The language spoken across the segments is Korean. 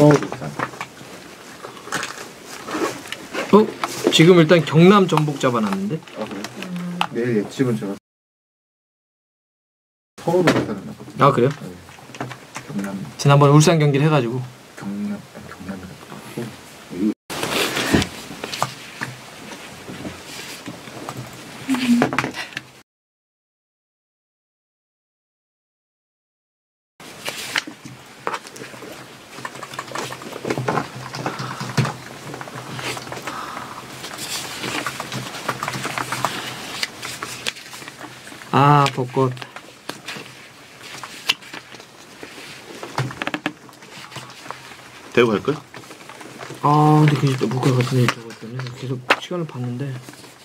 서울, 부산. 지금 일단 경남 전북 잡아놨는데. 아 그래? 내일 예측은 제가 서울로 가다는 거거든요. 아 그래요? 네. 경남. 지난번에 울산 경기를 해가지고. 경남이라고. 아 벚꽃. 대구 갈걸? 아 근데 그 못 갈 것 같은데 저거는 계속 시간을 봤는데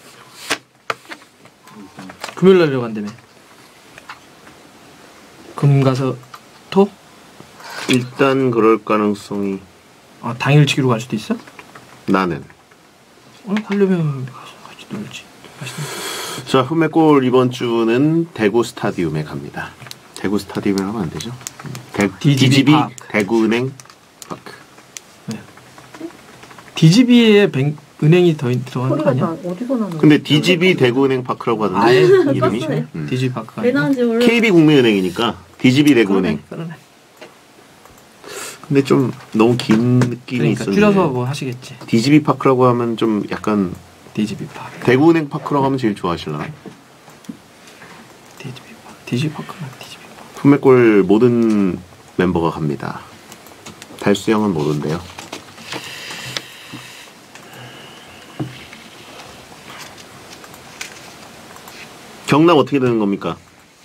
금요일 날이라고 한다며. 금 가서 토? 일단 그럴 가능성이. 아 당일치기로 갈 수도 있어? 나는. 가려면 같이 놀지. 맛있는. 자, 흠매골 이번 주는 대구 스타디움에 갑니다. 대구 스타디움에 하면 안 되죠? DGB 대구은행 파크. 네. DGB에 은행이 더 들어가는 거 아니야? 어디서 나는? 근데 DGB 대구은행 파크라고 하던데 이름이? DGB 파크가 왜 나온지 몰라. KB국민은행이니까 DGB 대구은행. 그러네. 근데 좀 너무 긴 느낌이 그러니까 있었는데. 줄여서 뭐 하시겠지. DGB 파크라고 하면 좀 약간 DGB 파크. 대구은행 파크라고 하면 제일 좋아하실라나? DGB 파크나 DGB 파크. 흠매골 모든 멤버가 갑니다. 달수 형은 못 온대요. 경남 어떻게 되는 겁니까?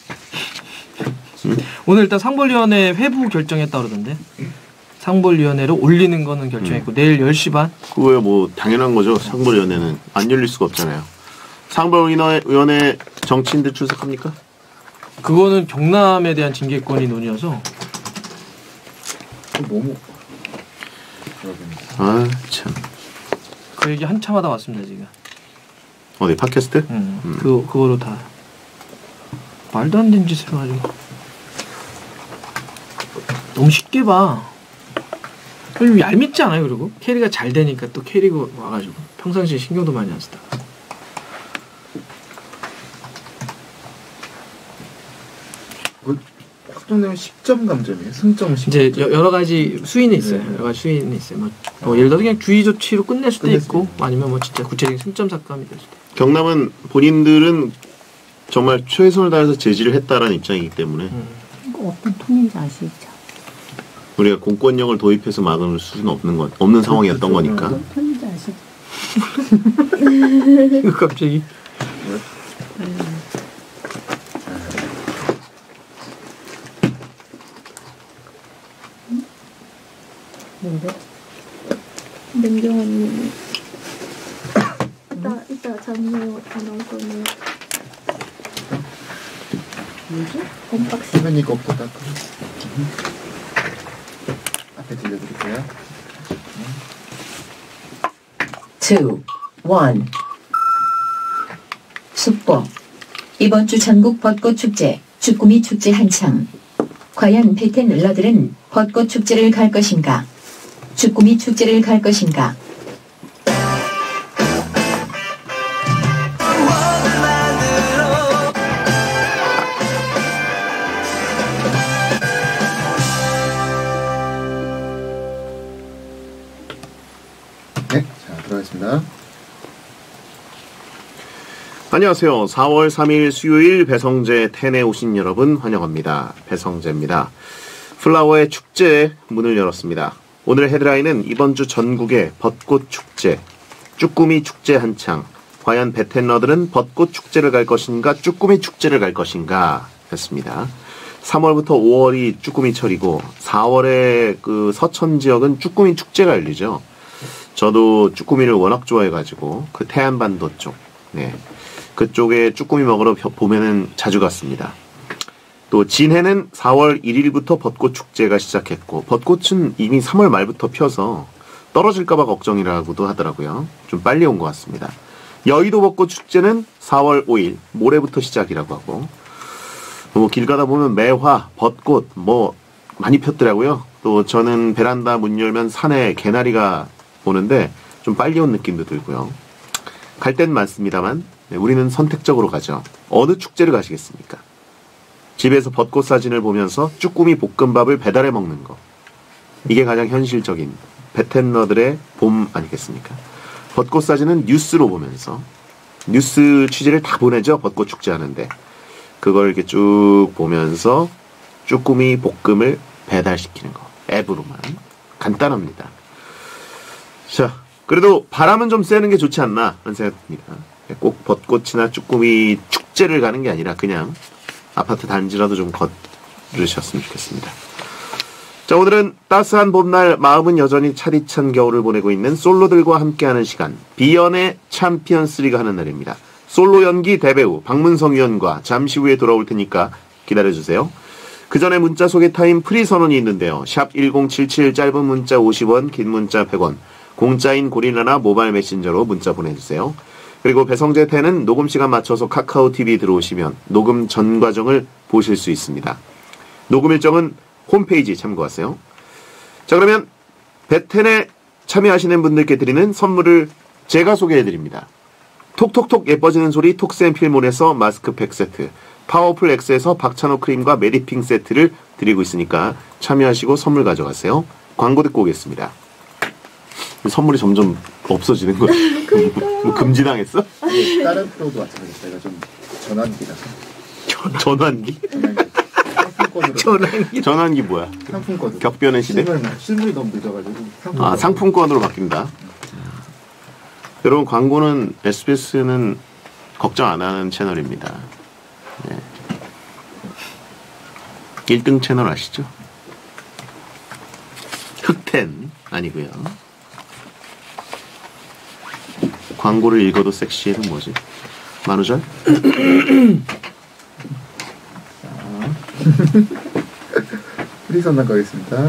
오늘 일단 상벌위원회 회부 결정했다 그러던데. 상벌위원회로 올리는 거는 결정했고 내일 10시 반. 그거야 뭐 당연한 거죠. 상벌위원회는 안 열릴 수가 없잖아요. 상벌위원회 정치인들 출석합니까? 그거는 경남에 대한 징계권이 논의여서. 너무. 아 참. 그 얘기 한참 하다 왔습니다 지금. 어디 팟캐스트? 그거로 다 말도 안 되는 짓을 해가지고 너무 쉽게 봐. 좀 얄밉지 않아요? 그리고 캐리가 잘 되니까 또 캐리가 와가지고 평상시에 신경도 많이 안 쓰다가. 확정되면 10점 감점이에요. 승점 10점. 이제 여러 가지 수위는 있어요. 네. 여러 가지 수위는 있어요. 뭐 예를 들어 그냥 주의 조치로 끝낼 수도 있고 있어요. 아니면 뭐 진짜 구체적인 승점 삭감이 될 수도 있고. 경남은 본인들은 정말 최선을 다해서 제지를 했다라는 입장이기 때문에 이거 어떤 톤인지 아시죠? 우리가 공권력을 도입해서 막을 수는 없는 상황이었던 그렇죠. 거니까. 어떤 톤인지 아시죠? 이거 갑자기 뭔데? 민경 언니. 이따 장모 아나운서는 뭐지? 언박싱. 화면이 것보다 앞에 들려드릴게요. 2, 1 속보. 이번 주 전국 벚꽃 축제, 쭈꾸미 축제 한창. 과연 베텐러들은 벚꽃 축제를 갈 것인가? 쭈꾸미 축제를 갈 것인가? 네, 자 들어가겠습니다. 안녕하세요. 4월 3일 수요일 배성재 텐에 오신 여러분 환영합니다. 배성재입니다. 플라워의 축제에 문을 열었습니다. 오늘 헤드라인은 이번 주 전국의 벚꽃 축제, 쭈꾸미 축제 한창. 과연 베텐러들은 벚꽃 축제를 갈 것인가, 쭈꾸미 축제를 갈 것인가 했습니다. 3월부터 5월이 쭈꾸미철이고 4월에 그 서천 지역은 쭈꾸미 축제가 열리죠. 저도 쭈꾸미를 워낙 좋아해가지고 그 태안반도 쪽, 네, 그쪽에 쭈꾸미 먹으러 봄에는 자주 갔습니다. 또 진해는 4월 1일부터 벚꽃 축제가 시작했고 벚꽃은 이미 3월 말부터 펴서 떨어질까봐 걱정이라고도 하더라고요. 좀 빨리 온 것 같습니다. 여의도 벚꽃 축제는 4월 5일 모레부터 시작이라고 하고 뭐 길 가다 보면 매화, 벚꽃, 뭐 많이 폈더라고요. 또 저는 베란다 문 열면 산에 개나리가 오는데 좀 빨리 온 느낌도 들고요. 갈 땐 많습니다만 우리는 선택적으로 가죠. 어느 축제를 가시겠습니까? 집에서 벚꽃 사진을 보면서 쭈꾸미 볶음밥을 배달해 먹는 거. 이게 가장 현실적인 베텐러들의 봄 아니겠습니까? 벚꽃 사진은 뉴스로 보면서 뉴스 취재를 다 보내죠. 벚꽃 축제 하는데 그걸 이렇게 쭉 보면서 쭈꾸미 볶음을 배달시키는 거. 앱으로만. 간단합니다. 자, 그래도 바람은 좀 쐬는 게 좋지 않나 하는 생각입니다. 꼭 벚꽃이나 쭈꾸미 축제를 가는 게 아니라 그냥 아파트 단지라도 좀 걸으셨으면 좋겠습니다. 자, 오늘은 따스한 봄날 마음은 여전히 차디찬 겨울을 보내고 있는 솔로들과 함께하는 시간 비연의 챔피언스 리그 하는 날입니다. 솔로 연기 대배우 박문성 위원과 잠시 후에 돌아올 테니까 기다려주세요. 그 전에 문자 소개 타임 프리 선언이 있는데요. 샵 1077 짧은 문자 50원 긴 문자 100원 공짜인 고릴라나 모바일 메신저로 문자 보내주세요. 그리고 배성재 태는 녹음 시간 맞춰서 카카오 TV 들어오시면 녹음 전 과정을 보실 수 있습니다. 녹음 일정은 홈페이지 참고하세요. 자, 그러면 배텐에 참여하시는 분들께 드리는 선물을 제가 소개해드립니다. 톡톡톡 예뻐지는 소리 톡스앤필몰에서 마스크팩 세트, 파워풀 X에서 박찬호 크림과 메디핑 세트를 드리고 있으니까 참여하시고 선물 가져가세요. 광고 듣고 오겠습니다. 선물이 점점 없어지는 거야. 뭐 금지당했어? 예, 다른 프로도 마찬가지예요. 제가 좀 전환기라서. 전환기? 상품권으로. 전환기 뭐야? 상품권으로. 격변의 시대? 실물이 너무 늦어가지고. 상품권으로 바뀐다. 여러분, 광고는 SBS는 걱정 안 하는 채널입니다. 네. 1등 채널 아시죠? 흑텐 아니고요. 광고를 읽어도 섹시해는 뭐지? 만우절? 프리 선언 가겠습니다.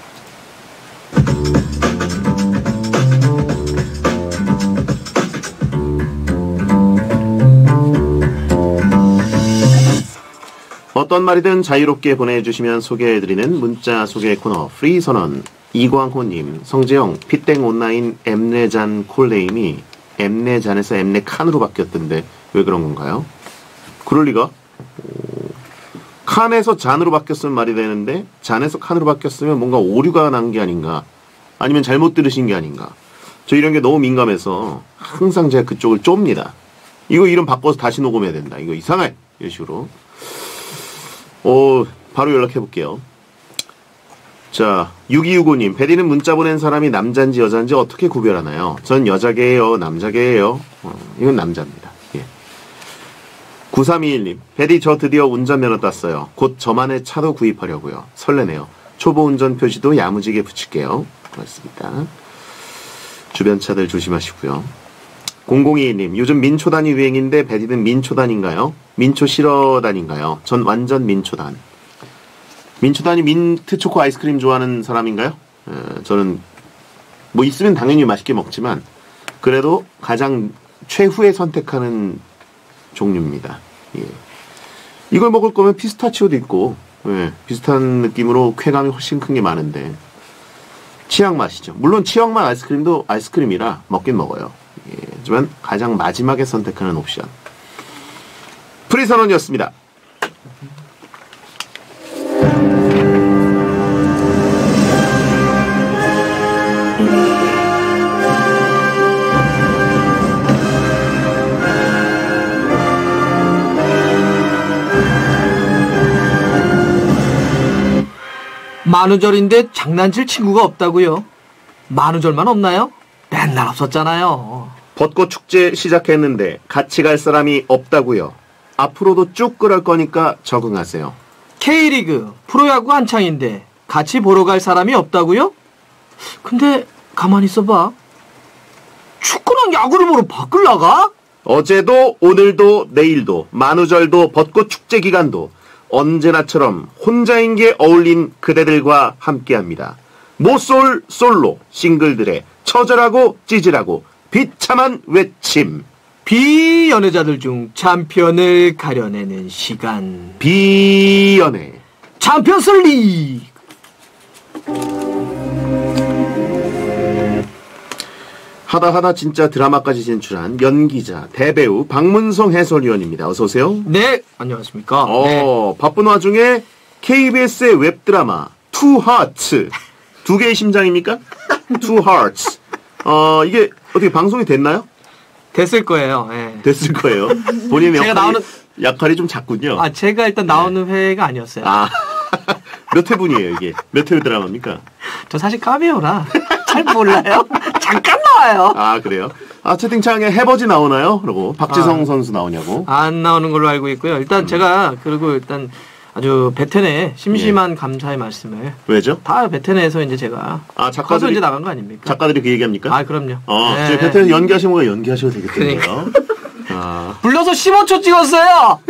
어떤 말이든 자유롭게 보내주시면 소개해드리는 문자 소개 코너 프리 선언. 이광호님, 성재영, 피땡 온라인 엠네잔 콜네임이 엠네잔에서 엠네칸으로 바뀌었던데 왜 그런 건가요? 그럴 리가? 칸에서 잔으로 바뀌었으면 말이 되는데 잔에서 칸으로 바뀌었으면 뭔가 오류가 난 게 아닌가, 아니면 잘못 들으신 게 아닌가. 저 이런 게 너무 민감해서 항상 제가 그쪽을 좁니다. 이거 이름 바꿔서 다시 녹음해야 된다, 이거 이상해, 이런 식으로. 바로 연락해볼게요. 자, 6265님, 베디는 문자 보낸 사람이 남잔지 여잔지 어떻게 구별하나요? 전 여자계예요, 남자계예요? 이건 남자입니다. 예. 9321님, 베디 저 드디어 운전면허 땄어요. 곧 저만의 차도 구입하려고요. 설레네요. 초보 운전 표시도 야무지게 붙일게요. 고맙습니다. 주변 차들 조심하시고요. 0022님, 요즘 민초단이 유행인데 베디는 민초단인가요? 민초 싫어단인가요? 전 완전 민초단. 민초단이 민트 초코 아이스크림 좋아하는 사람인가요? 저는 뭐 있으면 당연히 맛있게 먹지만 그래도 가장 최후에 선택하는 종류입니다. 예. 이걸 먹을 거면 피스타치오도 있고, 예, 비슷한 느낌으로 쾌감이 훨씬 큰 게 많은데 치약 맛이죠. 물론 치약 맛 아이스크림도 아이스크림이라 먹긴 먹어요. 예, 하지만 가장 마지막에 선택하는 옵션 프리선언이었습니다. 만우절인데 장난칠 친구가 없다고요? 만우절만 없나요? 맨날 없었잖아요. 벚꽃 축제 시작했는데 같이 갈 사람이 없다고요. 앞으로도 쭉 그럴 거니까 적응하세요. K리그 프로야구 한창인데 같이 보러 갈 사람이 없다고요? 근데 가만히 있어봐. 축구랑 야구를 보러 밖을 나가? 어제도 오늘도 내일도 만우절도 벚꽃 축제 기간도 언제나처럼 혼자인 게 어울린 그대들과 함께합니다. 모쏠 솔로 싱글들의 처절하고 찌질하고 비참한 외침. 비연애자들 중 챔피언을 가려내는 시간. 비연애. 챔피언스 리그. 하다 진짜 드라마까지 진출한 연기자, 대배우 박문성 해설위원입니다. 어서 오세요. 네, 안녕하십니까. 네. 바쁜 와중에 KBS의 웹드라마 투 하츠 두 개의 심장입니까? 투 하츠. 이게 어떻게 방송이 됐나요? 됐을 거예요. 네. 됐을 거예요. 본인의 제가 역할이 좀 작군요. 제가 일단 나오는 회가 아니었어요. 몇 회분이에요 이게? 몇 회 드라마입니까? 저 사실 카메오라 잘 몰라요. 잠깐 나와요. 그래요? 채팅창에 해버지 나오나요? 그러고 박지성 선수 나오냐고? 안 나오는 걸로 알고 있고요. 일단 제가 그리고 일단 아주 베텐의 심심한 감사의 말씀을. 왜죠? 다 베텐에서 이제 제가 작가들 이제 나간 거 아닙니까? 작가들이 그 얘기합니까? 그럼요. 네. 베텐에서 연기하시는 거 연기하셔도 되겠군요. 불러서 15초 찍었어요.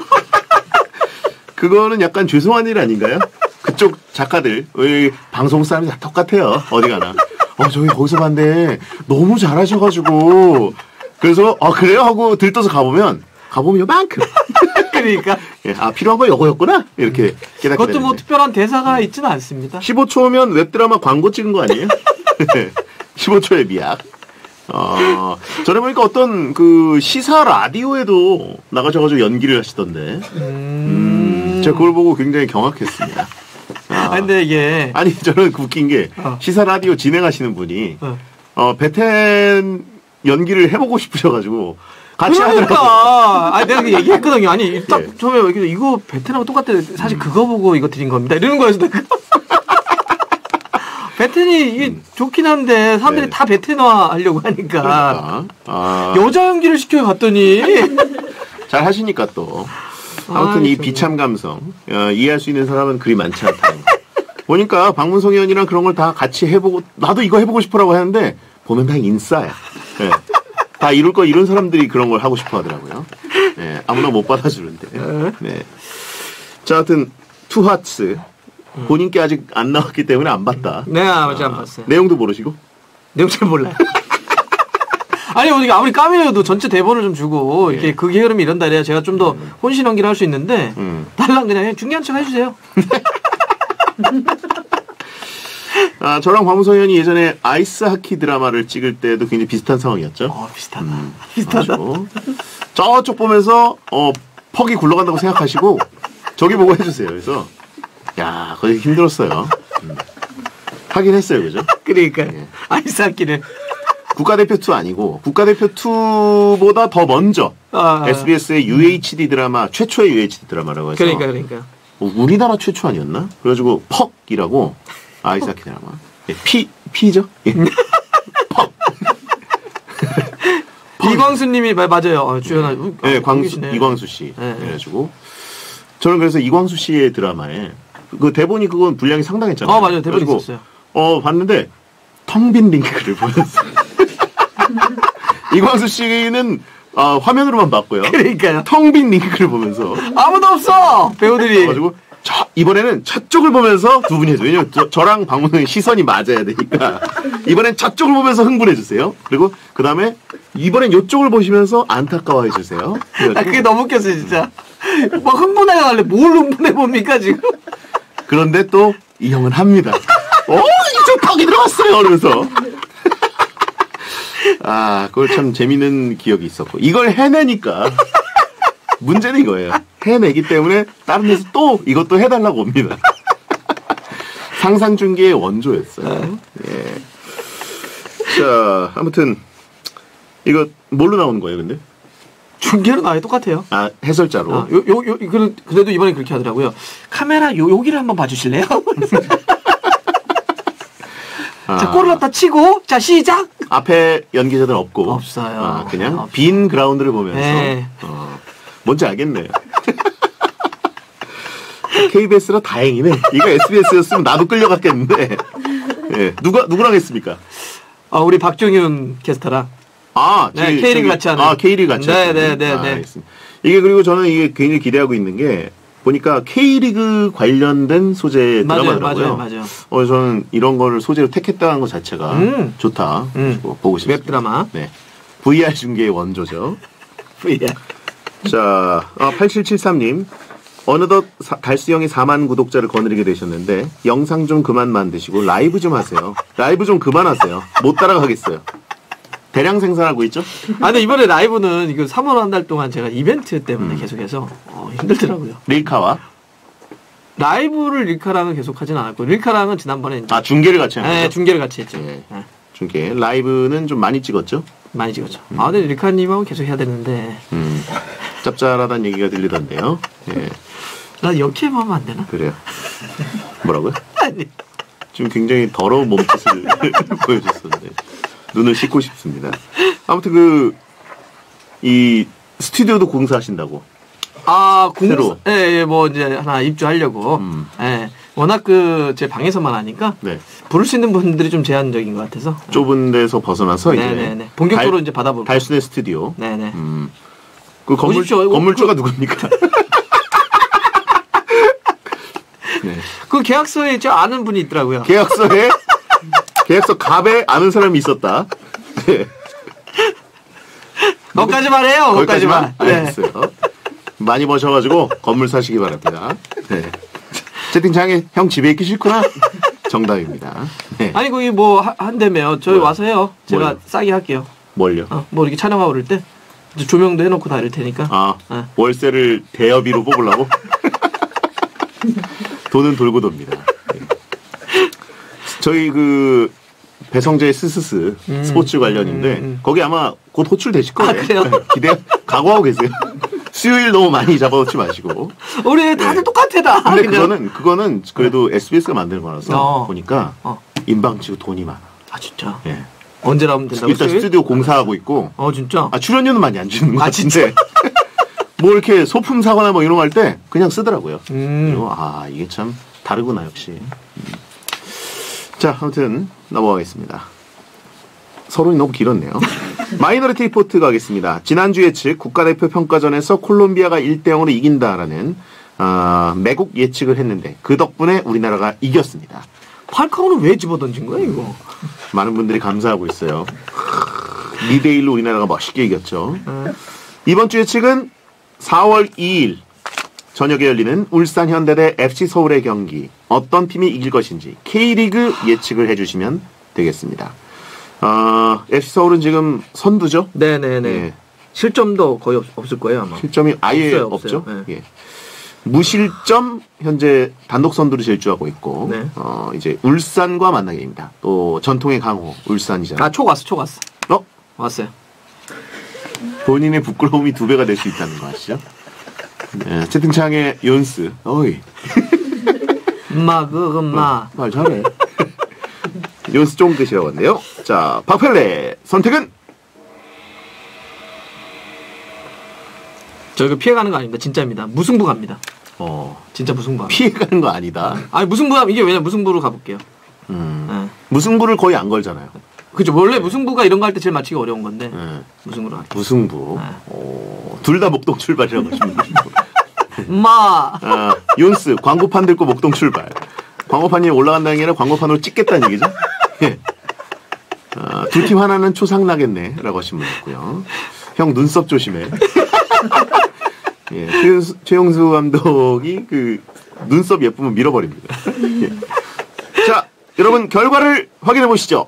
그거는 약간 죄송한 일 아닌가요? 그쪽 작가들 방송 사람이 다 똑같아요. 어디 가나. 저기 거기서 봤는데 너무 잘하셔가지고 그래서 그래요 하고 들떠서 가보면 요만큼. 그러니까. 필요한 거 요거였구나 이렇게 깨닫게 그것도 되는데. 뭐 특별한 대사가 있지는 않습니다. 15초면 웹드라마 광고 찍은 거 아니에요? 15초의 미약. 전에 보니까 어떤 그 시사 라디오에도 나가셔가지고 연기를 하시던데. 제가 그걸 보고 굉장히 경악했습니다. 근데 이게. 저는 웃긴 게 시사 라디오 진행하시는 분이 베텐 연기를 해보고 싶으셔가지고 같이 하더라고요. 내가 그 얘기했거든요. 딱 처음에 이거 베텐하고 똑같아. 사실 그거 보고 이거 드린 겁니다. 이러는 거였어. 베텐이 이게 좋긴 한데 사람들이 다 베텐화 하려고 하니까 여자 연기를 시켜 갔더니 잘 하시니까 또 아무튼 이 비참 감성 이해할 수 있는 사람은 그리 많지 않다는 거. 보니까 박문성 의원이랑 그런 걸 다 같이 해보고 나도 이거 해보고 싶어라고 하는데 보면 다 인싸야. 다 이룰 거 이룬 사람들이 그런 걸 하고 싶어 하더라고요. 아무나 못 받아주는데. 자, 하여튼 투하츠 본인께 아직 안 나왔기 때문에 안 봤다. 네, 아직 안 봤어요. 내용도 모르시고? 내용 잘 몰라요. 아무리 까메오도 전체 대본을 좀 주고 이렇게 그 게으름이 이런다 이래야 제가 좀 더 혼신 연기를 할 수 있는데 달랑 그냥 중요한 척 해주세요. 저랑 박문성 의원이 예전에 아이스 하키 드라마를 찍을 때도 굉장히 비슷한 상황이었죠. 비슷하다. 저쪽 보면서 퍽이 굴러간다고 생각하시고 저기 보고 해주세요. 그래서 거기 힘들었어요. 하긴 했어요, 그죠? 그러니까 아이스 하키를 국가대표 2 아니고 국가대표 2보다 더 먼저 SBS의 UHD 드라마 최초의 UHD 드라마라고 해서 그러니까 우리나라 최초 아니었나? 그래가지고 퍽이라고 아이스 하키 드라마 피죠? 퍽. 이광수님이 맞아요. 주연한 이광수 씨. 그래가지고 저는 그래서 이광수 씨의 드라마에 그 대본이 그건 분량이 상당했잖아요. 맞아요. 대본이 있었어요. 봤는데 텅 빈 링크를 보냈어요. 이광수 씨는 화면으로만 봤고요. 그러니까요. 텅 빈 링크를 보면서 아무도 없어 배우들이. 그래가지고 이번에는 저쪽을 보면서 두 분이 해줘. 왜냐면 저랑 박문성의 시선이 맞아야 되니까 이번엔 저쪽을 보면서 흥분해 주세요. 그리고 그 다음에 이번엔 이쪽을 보시면서 안타까워해 주세요. 그게 너무 웃겼어요 진짜. 막 흥분해 갈래. 뭘 흥분해 봅니까 지금? 그런데 또 이 형은 합니다. 이쪽 퍽이 들어왔어요. 그러면서 그걸 참 재밌는 기억이 있었고 이걸 해내니까 문제는 이거예요. 해내기 때문에 다른 데서 또 이것도 해달라고 옵니다. 상상 중계의 원조였어요. 자, 아무튼 이거 뭘로 나오는 거예요, 근데? 중계는 아예 똑같아요. 해설자로. 그래도 이번에 그렇게 하더라고요. 카메라 여기를 한번 봐주실래요? 자, 골을 갖다 치고, 자, 시작! 앞에 연기자들 없고. 없어요. 그냥 빈 그라운드를 보면서. 뭔지 알겠네요. KBS라 다행이네. 이거 SBS였으면 나도 끌려갔겠는데. 누구랑 했습니까? 우리 박정윤 캐스터랑. K리그 같이 하는. K리그 같이 하는. 네. 이게 그리고 저는 이게 굉장히 기대하고 있는 게 보니까 K리그 관련된 소재의 드라마더라고요. 맞아요. 저는 이런 거를 소재로 택했다는 것 자체가 좋다. 보고 싶습니다. 웹드라마. 네. VR 중계의 원조죠. VR. 자, 8773님. 어느덧 달수형이 4만 구독자를 거느리게 되셨는데 영상 좀 그만 만드시고 라이브 좀 하세요. 라이브 좀 그만하세요. 못 따라가겠어요. 대량 생산하고 있죠? 아, 근데 이번에 라이브는 이거 3월 한 달 동안 제가 이벤트 때문에 계속해서 힘들더라고요. 릴카와? 라이브를 릴카랑은 계속 하진 않았고, 릴카랑은 지난번에 이제 중계를 같이 한 거죠? 네, 중계를 같이 했죠. 네. 네. 중계. 라이브는 좀 많이 찍었죠? 많이 찍었죠. 근데 릴카님하고 계속 해야 되는데. 짭짤하다는 얘기가 들리던데요. 예. 나 이렇게 하면 안 되나? 그래요. 뭐라고요? 아니. 지금 굉장히 더러운 몸짓을 보여줬었는데 눈을 씻고 싶습니다. 아무튼 이 스튜디오도 공사하신다고. 새로. 예, 뭐 이제 하나 입주하려고. 예. 워낙 제 방에서만 하니까 네. 부를 수 있는 분들이 좀 제한적인 것 같아서. 좁은 데서 벗어나서 네네네. 이제 본격적으로 이제 받아볼게요. 달순의 스튜디오. 네네. 그 보십시오. 건물주가 누굽니까? 네. 그 계약서에 저 아는 분이 있더라고요. 계약서 갑에 아는 사람이 있었다. 네. 거기까지만 해요. 거기까지만. 네. 알겠어요. 많이 버셔가지고 건물 사시기 바랍니다. 네. 채팅창에 형 집에 있기 싫구나. 정답입니다. 네. 아니 거기 뭐 한다며요. 저희 와서 해요. 제가 뭘요? 싸게 할게요. 뭘요? 뭐 이렇게 촬영하고 그럴 때 이제 조명도 해놓고 다 이럴 테니까. 월세를 대여비로 뽑으려고? 돈은 돌고 돕니다. 네. 저희 배성재 스스스 스포츠 관련인데 거기 아마 곧 호출되실 거예요. 그래요? 네, 각오하고 계세요. 수요일 너무 많이 잡아놓지 마시고. 우리 다들 똑같아 다. 근데 그거는 그래도 SBS가 만드는 거라서 보니까 인방치고 돈이 많아. 아 진짜? 예. 언제 나오면 된다고? 일단 스튜디오 공사하고 있고. 진짜? 출연료는 많이 안 주는 것 같은데. 뭐 이렇게 소품 사거나 뭐 이런 거 할 때 그냥 쓰더라고요. 그리고 이게 참 다르구나 역시. 자, 아무튼 넘어가겠습니다. 서론이 너무 길었네요. 마이너리티 리포트 가겠습니다. 지난주 예측 국가대표 평가전에서 콜롬비아가 1대0으로 이긴다라는 매국 예측을 했는데 그 덕분에 우리나라가 이겼습니다. 팔카오는 왜 집어던진 거야 이거? 많은 분들이 감사하고 있어요. 2대1로 우리나라가 멋있게 이겼죠. 이번 주 예측은 4월 2일 저녁에 열리는 울산 현대 대 FC 서울의 경기 어떤 팀이 이길 것인지 K리그 예측을 해주시면 되겠습니다. FC 서울은 지금 선두죠? 네네네. 예. 실점도 거의 없을 거예요 아마. 실점이 아예 없어요. 없죠. 네. 예. 무실점 현재 단독 선두를 질주하고 있고 네. 이제 울산과 만나게 됩니다. 또 전통의 강호 울산이잖아요. 초 왔어. 왔어요. 본인의 부끄러움이 2배가 될 수 있다는 거 아시죠? 네, 채팅창에 연스 어이 엄마 말 잘해. 연스 쫑긋이라고 하는데요. 자, 박펠레 선택은 저 이거 피해가는 거 아닙니다. 진짜입니다. 무승부 갑니다. 진짜 무승부. 피해가는 거 아니다. 아니 무승부 이게 왜냐 무승부로 가볼게요. 네. 무승부를 거의 안 걸잖아요. 그죠. 원래 무승부가 이런 거 할 때 제일 맞히기 어려운 건데 무승부로 할게요. 무승부. 둘 다 목동 출발이라고 하시면 윤스 광고판 들고 목동 출발. 광고판이 올라간다는 게 아니라 광고판으로 찍겠다는 얘기죠. 예. 두 팀 하나는 초상 나겠네 라고 하신 분 있고요. 형 눈썹 조심해. 예, 최용수 감독이 눈썹 예쁘면 밀어버립니다. 예. 자, 여러분 결과를 확인해 보시죠.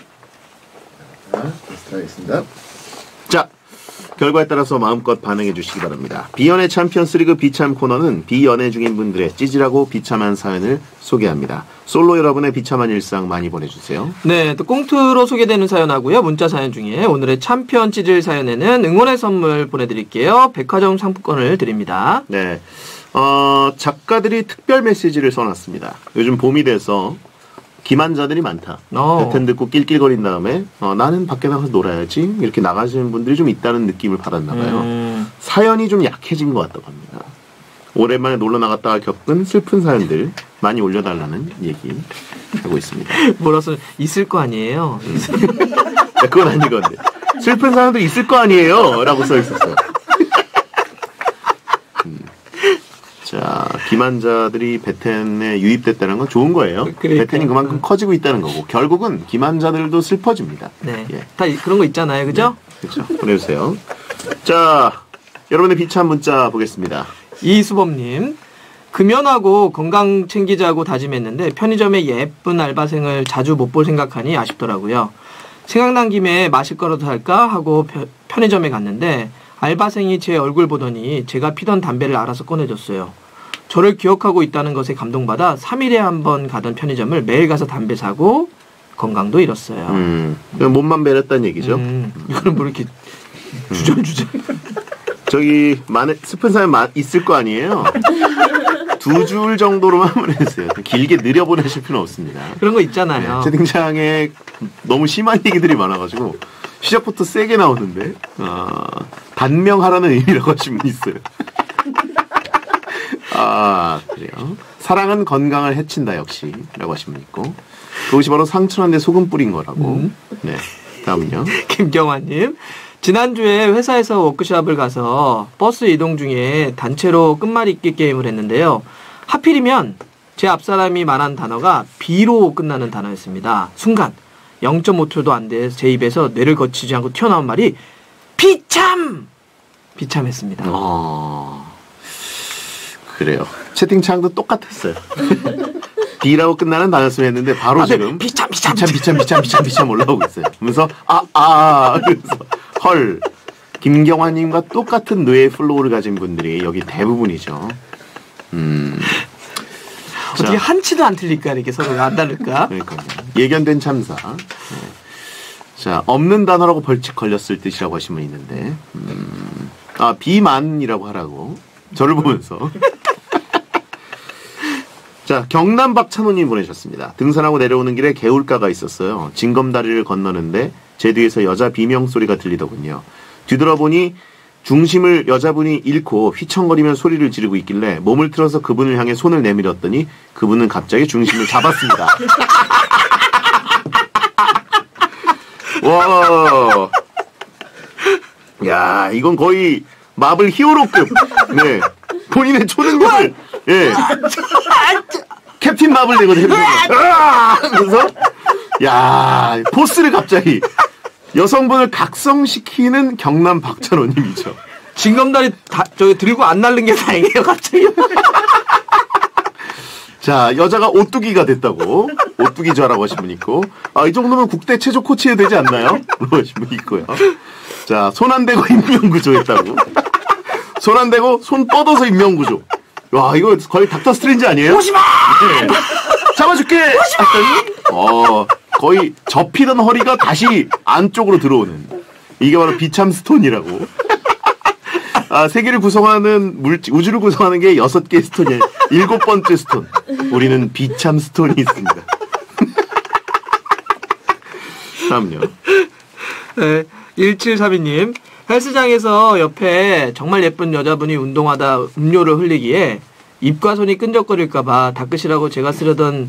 하겠습니다. 자, 결과에 따라서 마음껏 반응해 주시기 바랍니다. 비연애 챔피언스리그 비참 코너는 비연애 중인 분들의 찌질하고 비참한 사연을 소개합니다. 솔로 여러분의 비참한 일상 많이 보내주세요. 네, 또 꽁트로 소개되는 사연하고요. 문자 사연 중에 오늘의 챔피언 찌질 사연에는 응원의 선물 보내드릴게요. 백화점 상품권을 드립니다. 네, 작가들이 특별 메시지를 써놨습니다. 요즘 봄이 돼서 기만자들이 많다. 배텐 듣고 낄낄거린 다음에 나는 밖에 나가서 놀아야지 이렇게 나가시는 분들이 좀 있다는 느낌을 받았나 봐요. 사연이 좀 약해진 것 같다고 합니다. 오랜만에 놀러 나갔다가 겪은 슬픈 사연들 많이 올려달라는 얘기 하고 있습니다. 뭐라서 있을 거 아니에요. 그건 아니건데 슬픈 사연도 있을 거 아니에요 라고 써있었어요. 자, 기만자들이 베텐에 유입됐다는 건 좋은 거예요. 그러니까. 베텐이 그만큼 커지고 있다는 거고 결국은 기만자들도 슬퍼집니다. 네, 예. 다 그런 거 있잖아요, 그죠? 네, 그렇죠. 보내주세요. 자, 여러분의 비참 문자 보겠습니다. 이수범님, 금연하고 건강 챙기자고 다짐했는데 편의점에 예쁜 알바생을 자주 못 볼 생각하니 아쉽더라고요. 생각난 김에 마실 거라도 살까 하고 편의점에 갔는데 알바생이 제 얼굴 보더니 제가 피던 담배를 알아서 꺼내줬어요. 저를 기억하고 있다는 것에 감동받아 3일에 한 번 가던 편의점을 매일 가서 담배 사고 건강도 잃었어요. 몸만 베렸다는 얘기죠. 이거는 뭐 이렇게 주저주저. 저기 스푼 사연 있을 거 아니에요. 2줄 정도로만 보내주세요. 길게 느려보내실 필요는 없습니다. 그런 거 있잖아요. 네, 채팅창에 너무 심한 얘기들이 많아가지고 시작부터 세게 나오는데 단명하라는 의미라고 하신 분 있어요. 그래요. 사랑은 건강을 해친다 역시 라고 하신 분 있고 그것이 바로 상처한데 소금 뿌린 거라고. 네, 다음은요. 김경환님. 지난주에 회사에서 워크숍을 가서 버스 이동 중에 단체로 끝말잇기 게임을 했는데요. 하필이면 제 앞사람이 말한 단어가 B로 끝나는 단어였습니다. 순간 0.5초도 안 돼 제 입에서 뇌를 거치지 않고 튀어나온 말이 비참! 비참했습니다. 그래요. 채팅창도 똑같았어요. B라고 끝나는 단어였으면 했는데 바로 지금 비참 올라오고 있어요. 그러면서 그래서 헐. 김경환님과 똑같은 뇌의 플로우를 가진 분들이 여기 대부분이죠. 어떻게 한치도 안 틀릴까 이렇게 서로가 안 다를까? 그러니까요. 예견된 참사. 네. 자, 없는 단어라고 벌칙 걸렸을 뜻이라고 하신 분 있는데 비만이라고 하라고 저를 보면서 자, 경남 박찬호님 보내셨습니다. 등산하고 내려오는 길에 개울가가 있었어요. 징검다리를 건너는데 제 뒤에서 여자 비명 소리가 들리더군요. 뒤돌아보니 중심을 여자분이 잃고 휘청거리며 소리를 지르고 있길래 몸을 틀어서 그분을 향해 손을 내밀었더니 그분은 갑자기 중심을 잡았습니다. 와, 야, 이건 거의 마블 히어로급. 네, 본인의 초능력을 캡틴 마블 되거든요. 그래서 야, 보스를 갑자기 여성분을 각성시키는 경남 박찬호님이죠. 징검다리 저기 들고 안 날른 게 다행이에요, 갑자기. 자, 여자가 오뚜기가 됐다고. 오뚜기좌라고 하신 분 있고. 이 정도면 국대 체조 코치 해야 되지 않나요? 라고 하신 분 있고요. 자, 손 안 대고 인명구조 했다고. 손 안 대고 손 뻗어서 인명구조. 와, 이거 거의 닥터 스트레인지 아니에요? 오지마! 네. 잡아줄게! 했더니, 거의 접히던 허리가 다시 안쪽으로 들어오는. 이게 바로 비참 스톤이라고. 세계를 구성하는 우주를 구성하는 게 6개의 스톤이에요. 7번째 스톤. 우리는 비참 스톤이 있습니다. 다음요. 네, 1732님. 헬스장에서 옆에 정말 예쁜 여자분이 운동하다 음료를 흘리기에 입과 손이 끈적거릴까봐 닦으시라고 제가 쓰던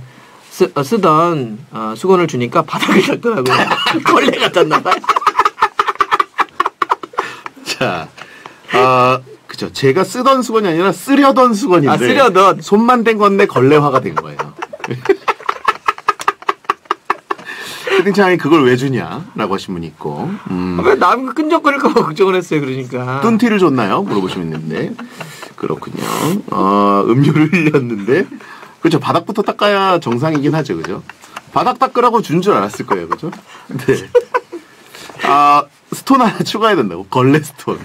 수건을 주니까 바닥을 닦더라고요. 걸레 같았나봐요. 자, 그죠. 제가 쓰던 수건이 아니라 쓰려던 수건인데. 쓰려던. 손만 댄 건데 걸레화가 된 거예요. 채팅창에 그걸 왜 주냐라고 하신 분이 있고. 왜 남 끈적거릴까봐 걱정을 했어요. 그러니까. 뚠티를 줬나요? 물어보시면 있는데. 그렇군요. 음료를 흘렸는데. 그렇죠. 바닥부터 닦아야 정상이긴 하죠. 그죠? 바닥 닦으라고 준 줄 알았을 거예요. 그죠? 네. 스톤 하나 추가해야 된다고. 걸레 스톤.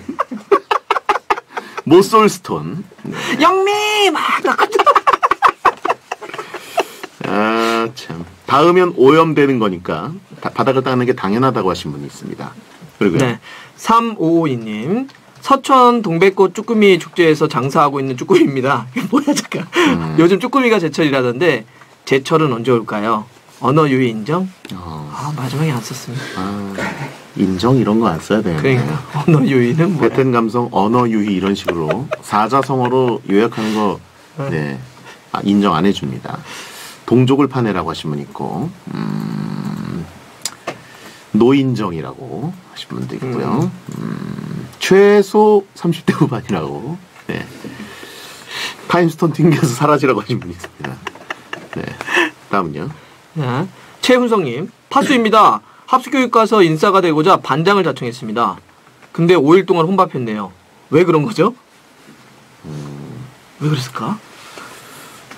모쏠 스톤. 네. 영미! 막 참. 닿으면 오염되는 거니까 바닥을 닦는 게 당연하다고 하신 분이 있습니다. 그리고요. 네. 3552님. 서천 동백꽃 쭈꾸미 축제에서 장사하고 있는 쭈꾸미입니다. 뭐야 잠깐. 요즘 쭈꾸미가 제철이라던데 제철은 언제 올까요? 언어 유희 인정? 마지막에 안 썼습니다. 인정 이런 거 안 써야 되는데. 그러니까 언어 유희는 뭐야? 베텐 감성 언어 유희 이런 식으로 사자성어로 요약하는 거 네. 인정 안 해줍니다. 동족을 파내라고 하신 분 있고 노인정이라고 하신 분도 있고요. 최소 30대 후반이라고. 네. 타임스톤 튕겨서 사라지라고 하신 분이 있습니다. 네. 다음은요. 네. 최훈성님. 파수입니다. 합숙교육 가서 인싸가 되고자 반장을 자청했습니다. 근데 5일 동안 혼밥했네요. 왜 그런 거죠? 왜 그랬을까?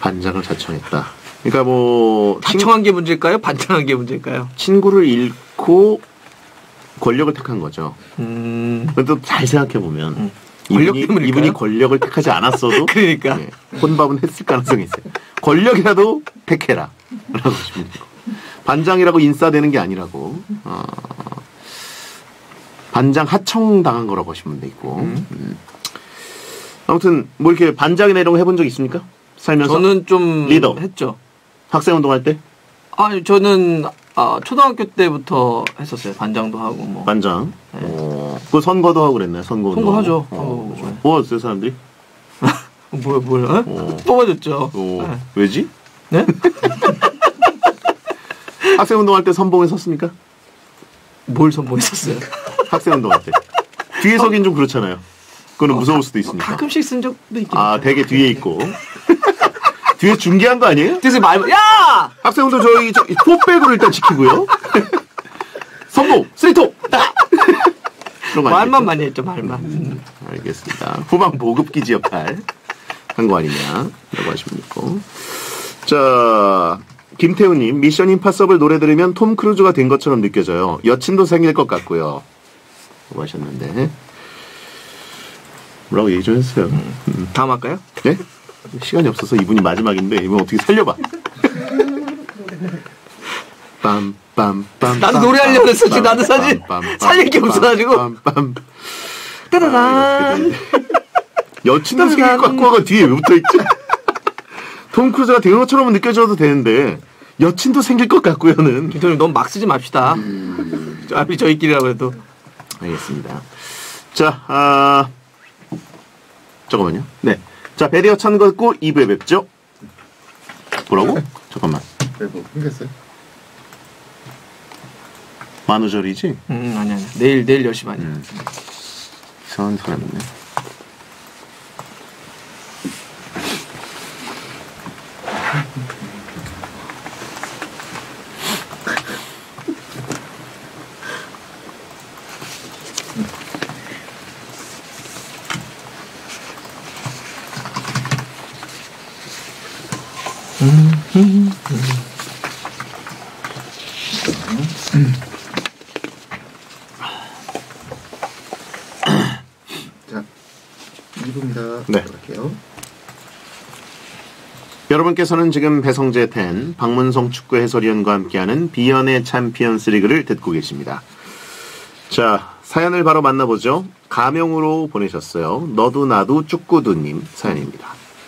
반장을 자청했다. 그러니까 뭐 자청한 게 문제일까요? 반청한 게 문제일까요? 친구를 잃고 권력을 택한 거죠. 근데 또 잘 생각해 보면 권력 때문일까요? 이분이 권력을 택하지 않았어도 그러니까. 네, 혼밥은 했을 가능성이 있어요. 권력이라도 택해라 라고 하시면 되고 반장이라고 인싸되는 게 아니라고 반장 하청 당한 거라고 하시면 되고 아무튼 뭐 이렇게 반장이나 이런 거 해본 적 있습니까? 살면서 저는 좀 리더. 했죠. 학생 운동할 때 아니 저는 초등학교 때부터 했었어요. 반장도 하고 뭐. 반장. 네. 그 선거도 하고 그랬나요? 선거 선거하죠. 뽑았어요 사람들이? 뭐야? 뽑아줬죠. 네. 왜지? 네? 학생 운동할 때 선봉에 섰습니까? 뭘 선보였었어요? 학생 운동할 때 뒤에 서긴 좀 그렇잖아요. 그거는 무서울 수도 있으니까. 가끔씩 쓴 적도 있긴 아, 해요. 되게 뒤에 있고. 뒤에 중계한 거 아니에요? 그래서 야! 학생 운동 저희 포백으로 일단 지키고요. 선봉, 쓰리톱. 그런 거 말만 아니겠죠? 많이 했죠, 말만. 알겠습니다. 후방 보급기지 역할 한 거 아니냐라고 하시면 있고. 자, 김태우님 미션 임파서블 노래 들으면 톰 크루즈가 된 것처럼 느껴져요. 여친도 생길 것 같고요. 라고 하셨는데 뭐라고 얘기 좀 했어요. 다음 할까요? 네? 시간이 없어서 이분이 마지막인데 이분 어떻게 살려봐. 빰빰빰. 나도 노래하려고 했어. 지금 나도 사실 살릴 게 없어가지고. 빰빰. 따라란. 여친도 생길 것 같고가 뒤에 왜 붙어있지? 톰 크루즈가 된 것처럼 느껴져도 되는데 여친도 생길 것 같고요는. 김태훈님 너무 막 쓰지 맙시다. 앞이 저희끼리라고 해도. 알겠습니다. 자, 잠깐만요. 네. 자, 배리어 찬 거 듣고 2부에 뵙죠. 뭐라고? 잠깐만. 네, 뭐 끊겼어요? 만우절이지? 아니야. 내일 열심히 하냐. 이상한 사람이네. 자, 2부입니다. 네. 갈게요. 여러분께서는 지금 배성재 10, 박문성 축구 해설위원과 함께하는 비연의 챔피언스 리그를 듣고 계십니다. 자, 사연을 바로 만나보죠. 가명으로 보내셨어요. 너도 나도 축구두님 사연입니다.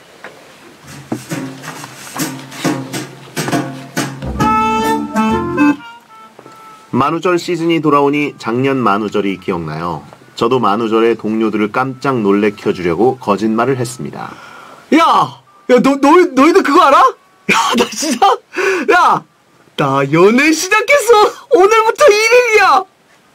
만우절 시즌이 돌아오니 작년 만우절이 기억나요. 저도 만우절에 동료들을 깜짝 놀래켜주려고 거짓말을 했습니다. 너희들 그거 알아? 야, 나 진짜, 야, 나 연애 시작했어. 오늘부터 1일이야.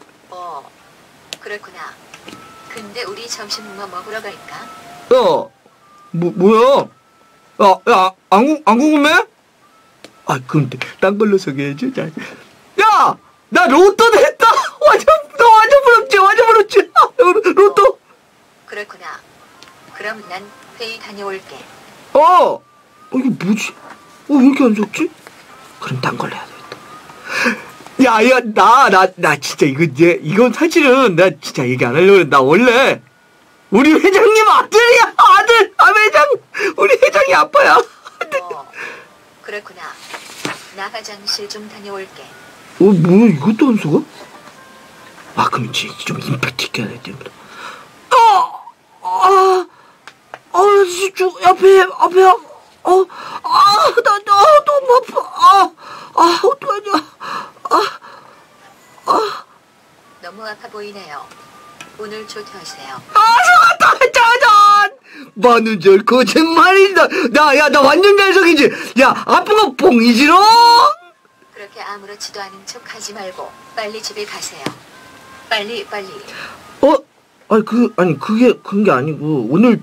그렇구나. 근데 우리 점심 뭐 먹으러 갈까? 야, 뭐야? 야, 안 궁금해? 아, 그럼 딴 걸로 소개해줘. 야, 나 로또도 했다. 너 완전 부럽지, 완전 부럽지. 로또. 그렇구나. 그럼 난 회의 다녀올게. 이게 뭐지? 왜 이렇게 안 좋지? 그럼 딴 걸로 해야 되겠다. 나 진짜 이건 사실은 나 진짜 얘기 안 하려고 했는데 나 원래 우리 회장님 아들이야. 아들. 회장. 우리 회장이 아빠야. 그렇구나. 나 화장실 좀 다녀올게. 뭐야 이것도 안 속아? 그럼 좀 임팩트 있게 해야 돼. 진짜 앞에 나 너무 아파. 어떡하냐. 너무 아파 보이네요. 오늘 조퇴하세요. 짜잔! 만우절 거짓말이다. 나 완전 잘석이지. 야, 아픈 거 뽕이지롱. 그렇게 아무렇지도 않은 척 하지 말고 빨리 집에 가세요. 빨리. 그런 게 아니고 오늘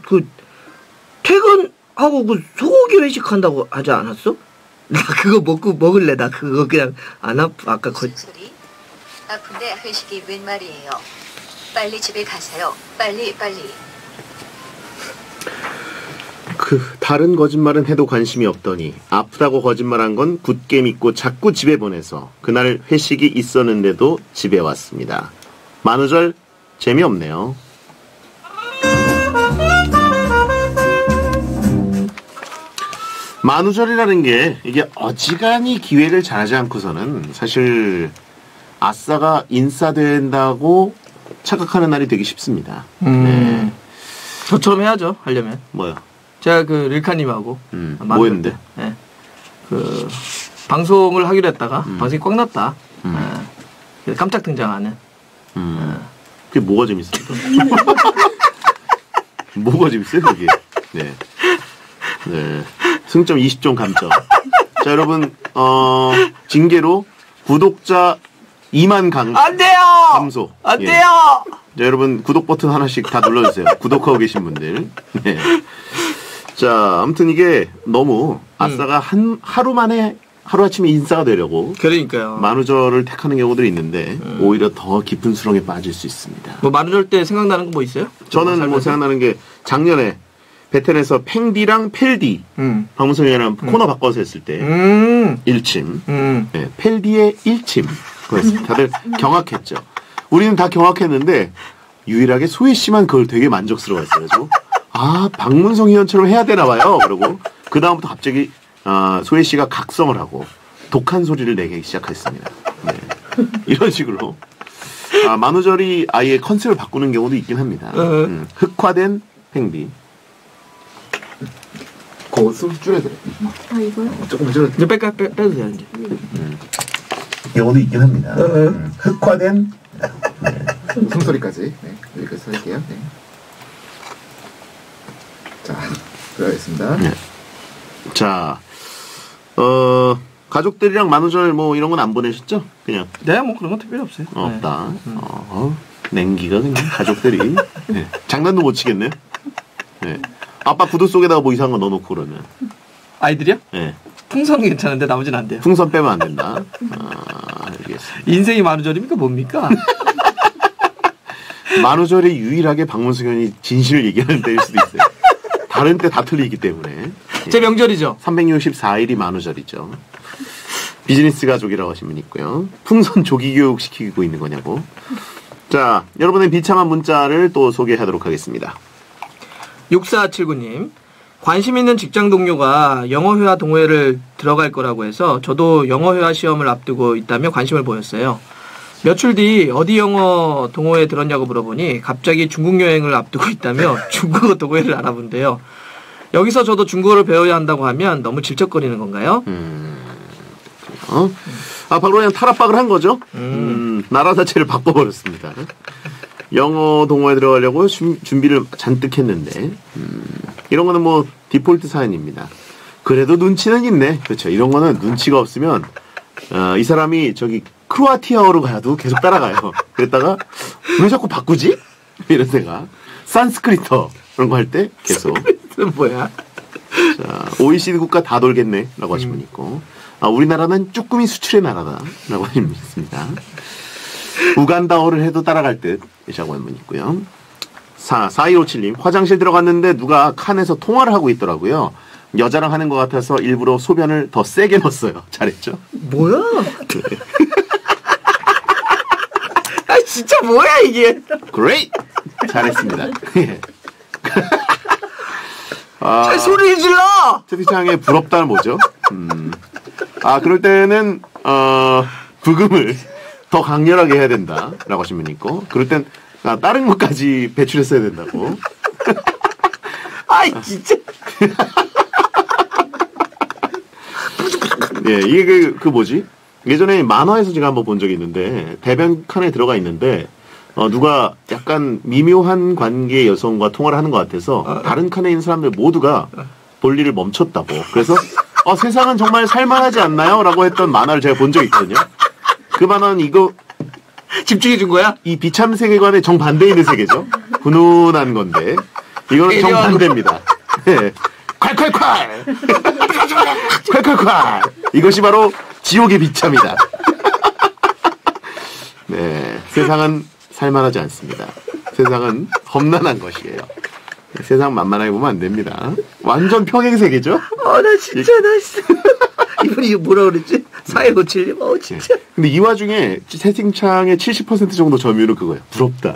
퇴근하고 소고기 회식한다고 하지 않았어? 나 그거 먹을래. 나 그거 그냥 안 아까 무슨 소리? 아픈데 회식이 웬 말이에요. 빨리 집에 가세요. 빨리. 다른 거짓말은 해도 관심이 없더니 아프다고 거짓말한 건 굳게 믿고 자꾸 집에 보내서 그날 회식이 있었는데도 집에 왔습니다. 만우절 재미없네요. 만우절이라는 게 이게 어지간히 기회를 잘하지 않고서는 사실 아싸가 인싸된다고 착각하는 날이 되기 쉽습니다. 네. 저처럼 해야죠. 하려면. 뭐요? 제가 그 릴카님하고 뭐 했는데? 네. 그 방송을 하기로 했다가 방송이 꽉 났다. 그래서 깜짝 등장하는. 그게 뭐가 재밌어요? 뭐가 재밌어요, 그게? 네. 네. 승점 20점 감점. 자, 여러분, 징계로 구독자 2만 안 돼요! 감소. 안 예. 돼요! 자, 여러분, 구독 버튼 하나씩 다 눌러주세요. 구독하고 계신 분들. 네. 자, 아무튼 이게 너무 아싸가 하루아침에 인싸가 되려고 그러니까요. 만우절을 택하는 경우들이 있는데 오히려 더 깊은 수렁에 빠질 수 있습니다. 뭐 만우절 때 생각나는 거 뭐 있어요? 저는 뭐 생각나는 게 작년에 베텐에서 팽디랑 펠디 방송이랑 코너 바꿔서 했을 때 일침 네, 펠디의 일침 그랬습니다. 다들 경악했죠. 우리는 다 경악했는데 유일하게 소혜 씨만 그걸 되게 만족스러워했어요. 아, 박문성 의원처럼 해야 되나 봐요. 그러고 그 다음부터 갑자기 소혜 씨가 각성을 하고 독한 소리를 내기 시작했습니다. 네. 이런 식으로 만우절이 아예 컨셉을 바꾸는 경우도 있긴 합니다. 흑화된 팽디. 그거 좀 줄여드려. 아, 이거요? 조금 줄여. 이제 빼도 돼요, 이제. 경우도 있긴 합니다. 흑화된 숨소리까지. 네, 여기까지 할게요. 네. 자, 들어가겠습니다. 네. 자, 가족들이랑 만우절 뭐 이런 건 안 보내셨죠? 그냥 네, 뭐 그런 건 특별히 없어요. 없다. 냉기가 그냥 가족들이 네. 장난도 못 치겠네. 네. 아빠 구두 속에다가 뭐 이상한 거 넣어놓고 그러면. 아이들이요? 네. 풍선은 괜찮은데 나머지는 안 돼요. 풍선 빼면 안 된다. 알겠습니다. 인생이 만우절입니까 뭡니까? 만우절에 유일하게 박문수현이 진실을 얘기하는 때일 수도 있어요. 다른 때 다 틀리기 때문에. 제 명절이죠. 364일이 만우절이죠. 비즈니스 가족이라고 하신 분 있고요. 풍선 조기 교육 시키고 있는 거냐고. 자, 여러분의 비참한 문자를 또 소개하도록 하겠습니다. 6479님, 관심 있는 직장 동료가 영어회화 동호회를 들어갈 거라고 해서 저도 영어회화 시험을 앞두고 있다며 관심을 보였어요. 며칠 뒤 어디 영어 동호회에 들었냐고 물어보니 갑자기 중국 여행을 앞두고 있다며 중국어 동호회를 알아본대요. 여기서 저도 중국어를 배워야 한다고 하면 너무 질척거리는 건가요? 바로 그냥 탈압박을 한 거죠. 나라 자체를 바꿔버렸습니다. 영어 동호회 들어가려고 준비를 잔뜩 했는데 이런 거는 뭐 디폴트 사연입니다. 그래도 눈치는 있네. 그렇죠. 이런 거는 눈치가 없으면 이 사람이 저기 크로아티아어로 가도 계속 따라가요. 그랬다가 왜 자꾸 바꾸지? 이런 생각. 산스크리터 그런 거 할 때 계속. 뭐야? 자, OECD 국가 다 돌겠네 라고 하신 분 있고 우리나라는 쭈꾸미 수출의 나라다 라고 하신 분 있습니다. 우간다어를 해도 따라갈 듯이라고 하는 분 있고요. 4157님 화장실 들어갔는데 누가 칸에서 통화를 하고 있더라고요. 여자랑 하는 것 같아서 일부러 소변을 더 세게 넣었어요. 잘했죠? 뭐야? 아 진짜 뭐야 이게? Great! 잘했습니다. 소리 질러! 채팅창에 부럽다는 뭐죠? 그럴 때는 부금을 더 강렬하게 해야 된다라고 하신 분 있고 그럴 땐 다른 것까지 배출했어야 된다고. 아이 진짜. 예, 이게 그 뭐지? 예전에 만화에서 제가 한번 본 적이 있는데 대변 칸에 들어가 있는데 누가 약간 미묘한 관계의 여성과 통화를 하는 것 같아서 다른 칸에 있는 사람들 모두가 볼일을 멈췄다고. 그래서 세상은 정말 살만하지 않나요? 라고 했던 만화를 제가 본 적이 있거든요. 그 만화는 이거 집중해 준 거야? 이 비참 세계관의 정반대에 있는 세계죠. 훈훈한 건데 이거는 정반대입니다. 네. 콸콸콸 콸콸콸 이것이 바로 지옥의 비참이다. 네, 세상은 살만하지 않습니다. 세상은 험난한 것이에요. 세상 만만하게 보면 안 됩니다. 완전 평행 세계죠? 나 진짜 이분이 뭐라 그랬지? 4157님. 진짜. 근데 이 와중에 채팅창의 70% 정도 점유율은 그거예요. 부럽다.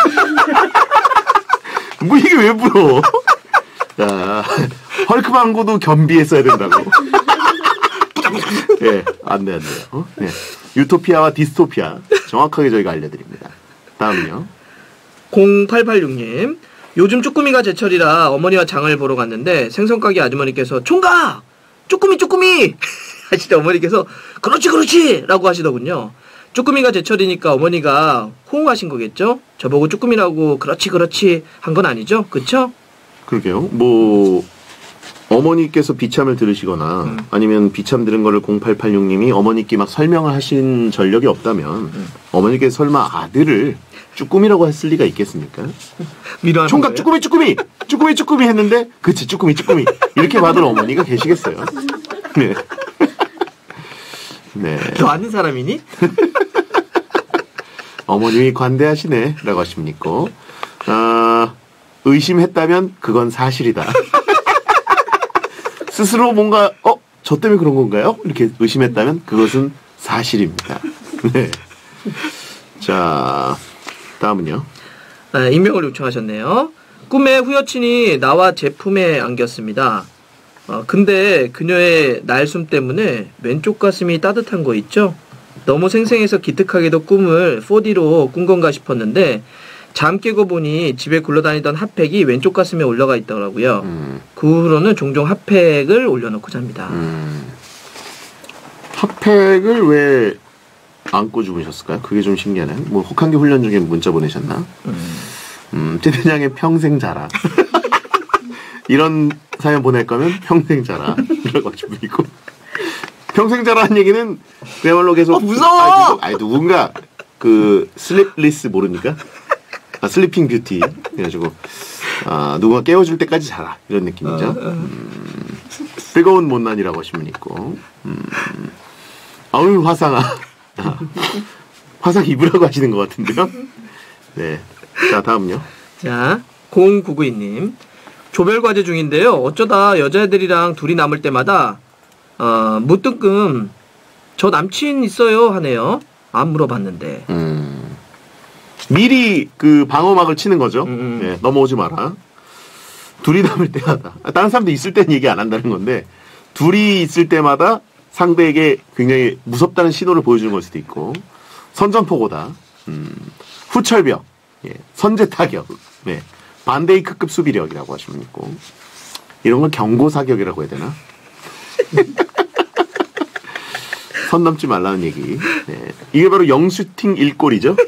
뭐 이게 왜 부러워? 자, 헐크 광고도 겸비했어야 된다고. 예, 안 돼요. 네. 유토피아와 디스토피아 정확하게 저희가 알려드립니다. 다음은요. 0886님. 요즘 쭈꾸미가 제철이라 어머니와 장을 보러 갔는데 생선가게 아주머니께서 총각! 쭈꾸미! 하시더 어머니께서 그렇지! 라고 하시더군요. 쭈꾸미가 제철이니까 어머니가 호응하신 거겠죠? 저보고 쭈꾸미라고 그렇지 한 건 아니죠? 그쵸? 그러게요. 뭐 어머니께서 비참을 들으시거나 아니면 비참 들은 거를 0886님이 어머니께 막 설명을 하신 전력이 없다면 어머니께서 설마 아들을 쭈꾸미라고 했을 리가 있겠습니까? 총각 쭈꾸미 했는데 그치 쭈꾸미 이렇게 받을 어머니가 계시겠어요? 네. 네. 너 아는 사람이니? 어머님이 관대하시네 라고 하십니까? 의심했다면 그건 사실이다. 스스로 뭔가 저 때문에 그런 건가요? 이렇게 의심했다면 그것은 사실입니다. 네. 자, 다음은요. 익명을 요청하셨네요. 꿈에 후여친이 나와 제품에 안겼습니다. 근데 그녀의 날숨 때문에 왼쪽 가슴이 따뜻한 거 있죠? 너무 생생해서 기특하게도 꿈을 4D로 꾼 건가 싶었는데 잠 깨고 보니 집에 굴러다니던 핫팩이 왼쪽 가슴에 올라가 있더라고요. 그 후로는 종종 핫팩을 올려놓고 잡니다. 핫팩을 왜 안고 주무셨을까요? 그게 좀 신기하네. 뭐 혹한기 훈련 중에 문자 보내셨나? 찌든양의 평생 자라. 이런 사연 보낼 거면 평생 자라. 이라고 하시고 평생 자라는 얘기는 그야말로 계속 무서워. 누군가 그 슬립리스 모르니까 슬리핑 뷰티 그래가지고 누군가 깨워줄 때까지 자라 이런 느낌이죠. 뜨거운 못난이라고 하시면 있고 아우 화상아 화상 입으라고 하시는 것 같은데요. 네. 자 다음요. 자 0992님 조별과제 중인데요. 어쩌다 여자애들이랑 둘이 남을 때마다 무ጥ끔 저 남친 있어요 하네요. 안 물어봤는데. 미리 그 방어막을 치는 거죠. 네, 넘어오지 마라. 둘이 남을 때마다 다른 사람도 있을 땐 얘기 안 한다는 건데 둘이 있을 때마다 상대에게 굉장히 무섭다는 신호를 보여주는 걸 수도 있고 선전포고다. 후철벽, 예, 선제타격, 네, 반데이크급 수비력이라고 하시면 있고 이런 건 경고사격이라고 해야 되나? 선 넘지 말라는 얘기. 네. 이게 바로 영슈팅 1골이죠?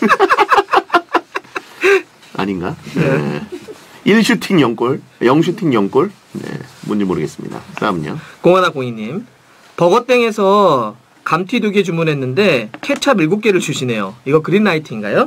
아닌가? 네. 1슈팅 0골, 0슈팅 0골. 네, 뭔지 모르겠습니다. 다음은요. 0102님 버거땡에서 감튀 2개 주문했는데 케찹 7개를 주시네요. 이거 그린라이트인가요?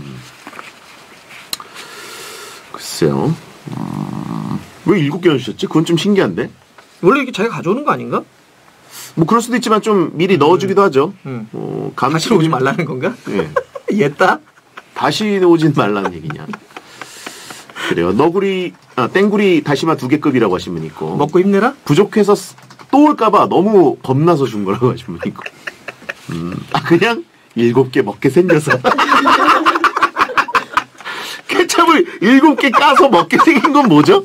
글쎄요. 왜 7개나 주셨지? 그건 좀 신기한데? 원래 이렇게 자기가 가져오는 거 아닌가? 뭐 그럴 수도 있지만 좀 미리 넣어주기도 하죠. 다시 오지 말라는 건가? 네. 얘다? 다시 오진 말라는 얘기냐. 그래요. 땡구리 다시마 2개급이라고 하신 분 있고. 먹고 힘내라? 부족해서 또 올까봐 너무 겁나서 준 거라고 하신 분 있고. 그냥 7개 먹게 생겨서. 케찹을 7개 까서 먹게 생긴 건 뭐죠?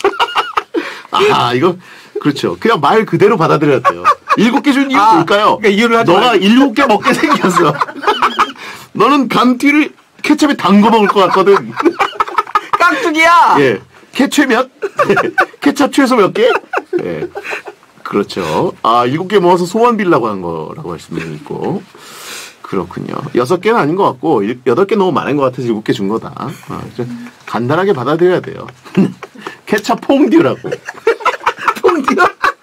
이거, 그렇죠. 그냥 말 그대로 받아들여야 돼요. 7개 준 이유 뭘까요? 그러니까 이유를 하지 너가 7개 먹게 생겼어. 너는 감튀를 케찹에 담궈 먹을 것 같거든. 깍두기야! 예. 케찹 몇? 케찹 최소 몇 개? 예. 그렇죠. 7개 모아서 소원 빌라고 한 거라고 할 수는 있고. 그렇군요. 6개는 아닌 것 같고, 8개 너무 많은 것 같아서 7개 준 거다. 간단하게 받아들여야 돼요. 케찹 퐁듀라고. 퐁듀?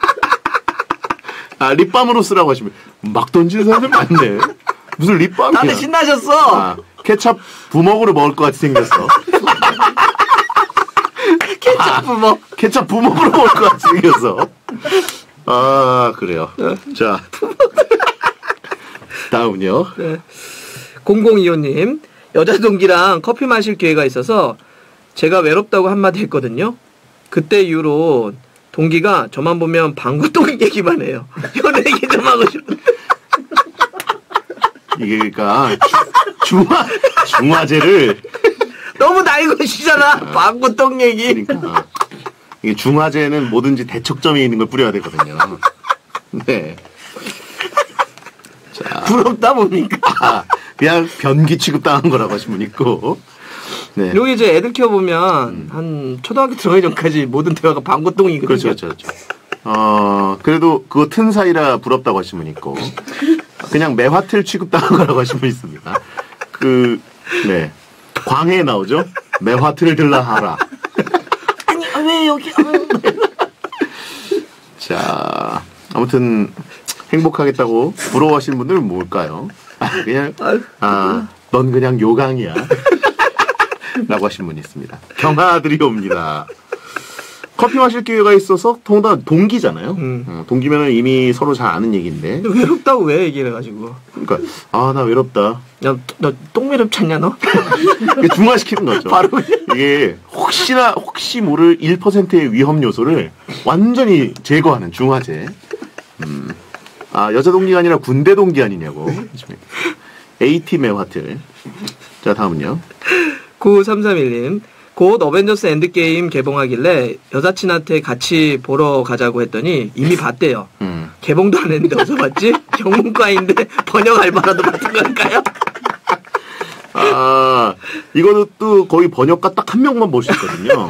립밤으로 쓰라고 하시면, 막 던지는 사람들 많네. 무슨 립밤이야. 다들 신나셨어! 케찹 부먹으로 먹을 것 같이 생겼어. 케찹 부먹. 케찹 부먹으로 먹을 것 같이 생겼어. 그래요. 자. 다음은요. 네. 0025님 여자 동기랑 커피 마실 기회가 있어서 제가 외롭다고 한마디 했거든요. 그때 이후로 동기가 저만 보면 방구똥 얘기만 해요. 연애 얘기 좀 하고 싶어. 이게 그러니까 중화제를 너무 날것이잖아. 방구똥 얘기. 그러니까 이게 중화제는 뭐든지 대척점이 있는 걸 뿌려야 되거든요. 네. 자, 부럽다 뭡니까? 그냥 변기 취급당한 거라고 하신 분 있고. 네. 여기 이제 애들 키워보면 한 초등학교 들어가기 전까지 모든 대화가 방구똥이거든요. 그렇죠. 그래도 그거 튼 사이라 부럽다고 하신 분 있고. 그냥 매화틀 취급당한 거라고 하신 분 있습니다. 네. 광해에 나오죠? 매화틀을 들라 하라. 아니, 왜 여기. 자, 아무튼 행복하겠다고 부러워하시는 분들은 뭘까요? 그냥 넌 그냥 요강이야 라고 하신 분이 있습니다. 경아들이 옵니다. 커피 마실 기회가 있어서 통다 동기잖아요. 동기면은 이미 서로 잘 아는 얘기인데 외롭다고 왜 얘기를 해가지고. 그러니까 나 외롭다. 야, 너 똥매력 찾냐 너? 이게 중화시키는 거죠. 바로 이게 혹시 모를 1%의 위험 요소를 완전히 제거하는 중화제. 여자 동기가 아니라 군대 동기 아니냐고. AT 매화틀. 자, 다음은요. 9331님. 곧 어벤져스 엔드게임 개봉하길래 여사친한테 같이 보러 가자고 했더니 이미 봤대요. 개봉도 안 했는데 어디서 봤지? 영문과인데 번역 알바라도 받은 걸까요? 이거는 또 거의 번역가 딱 한 명만 볼 수 있거든요.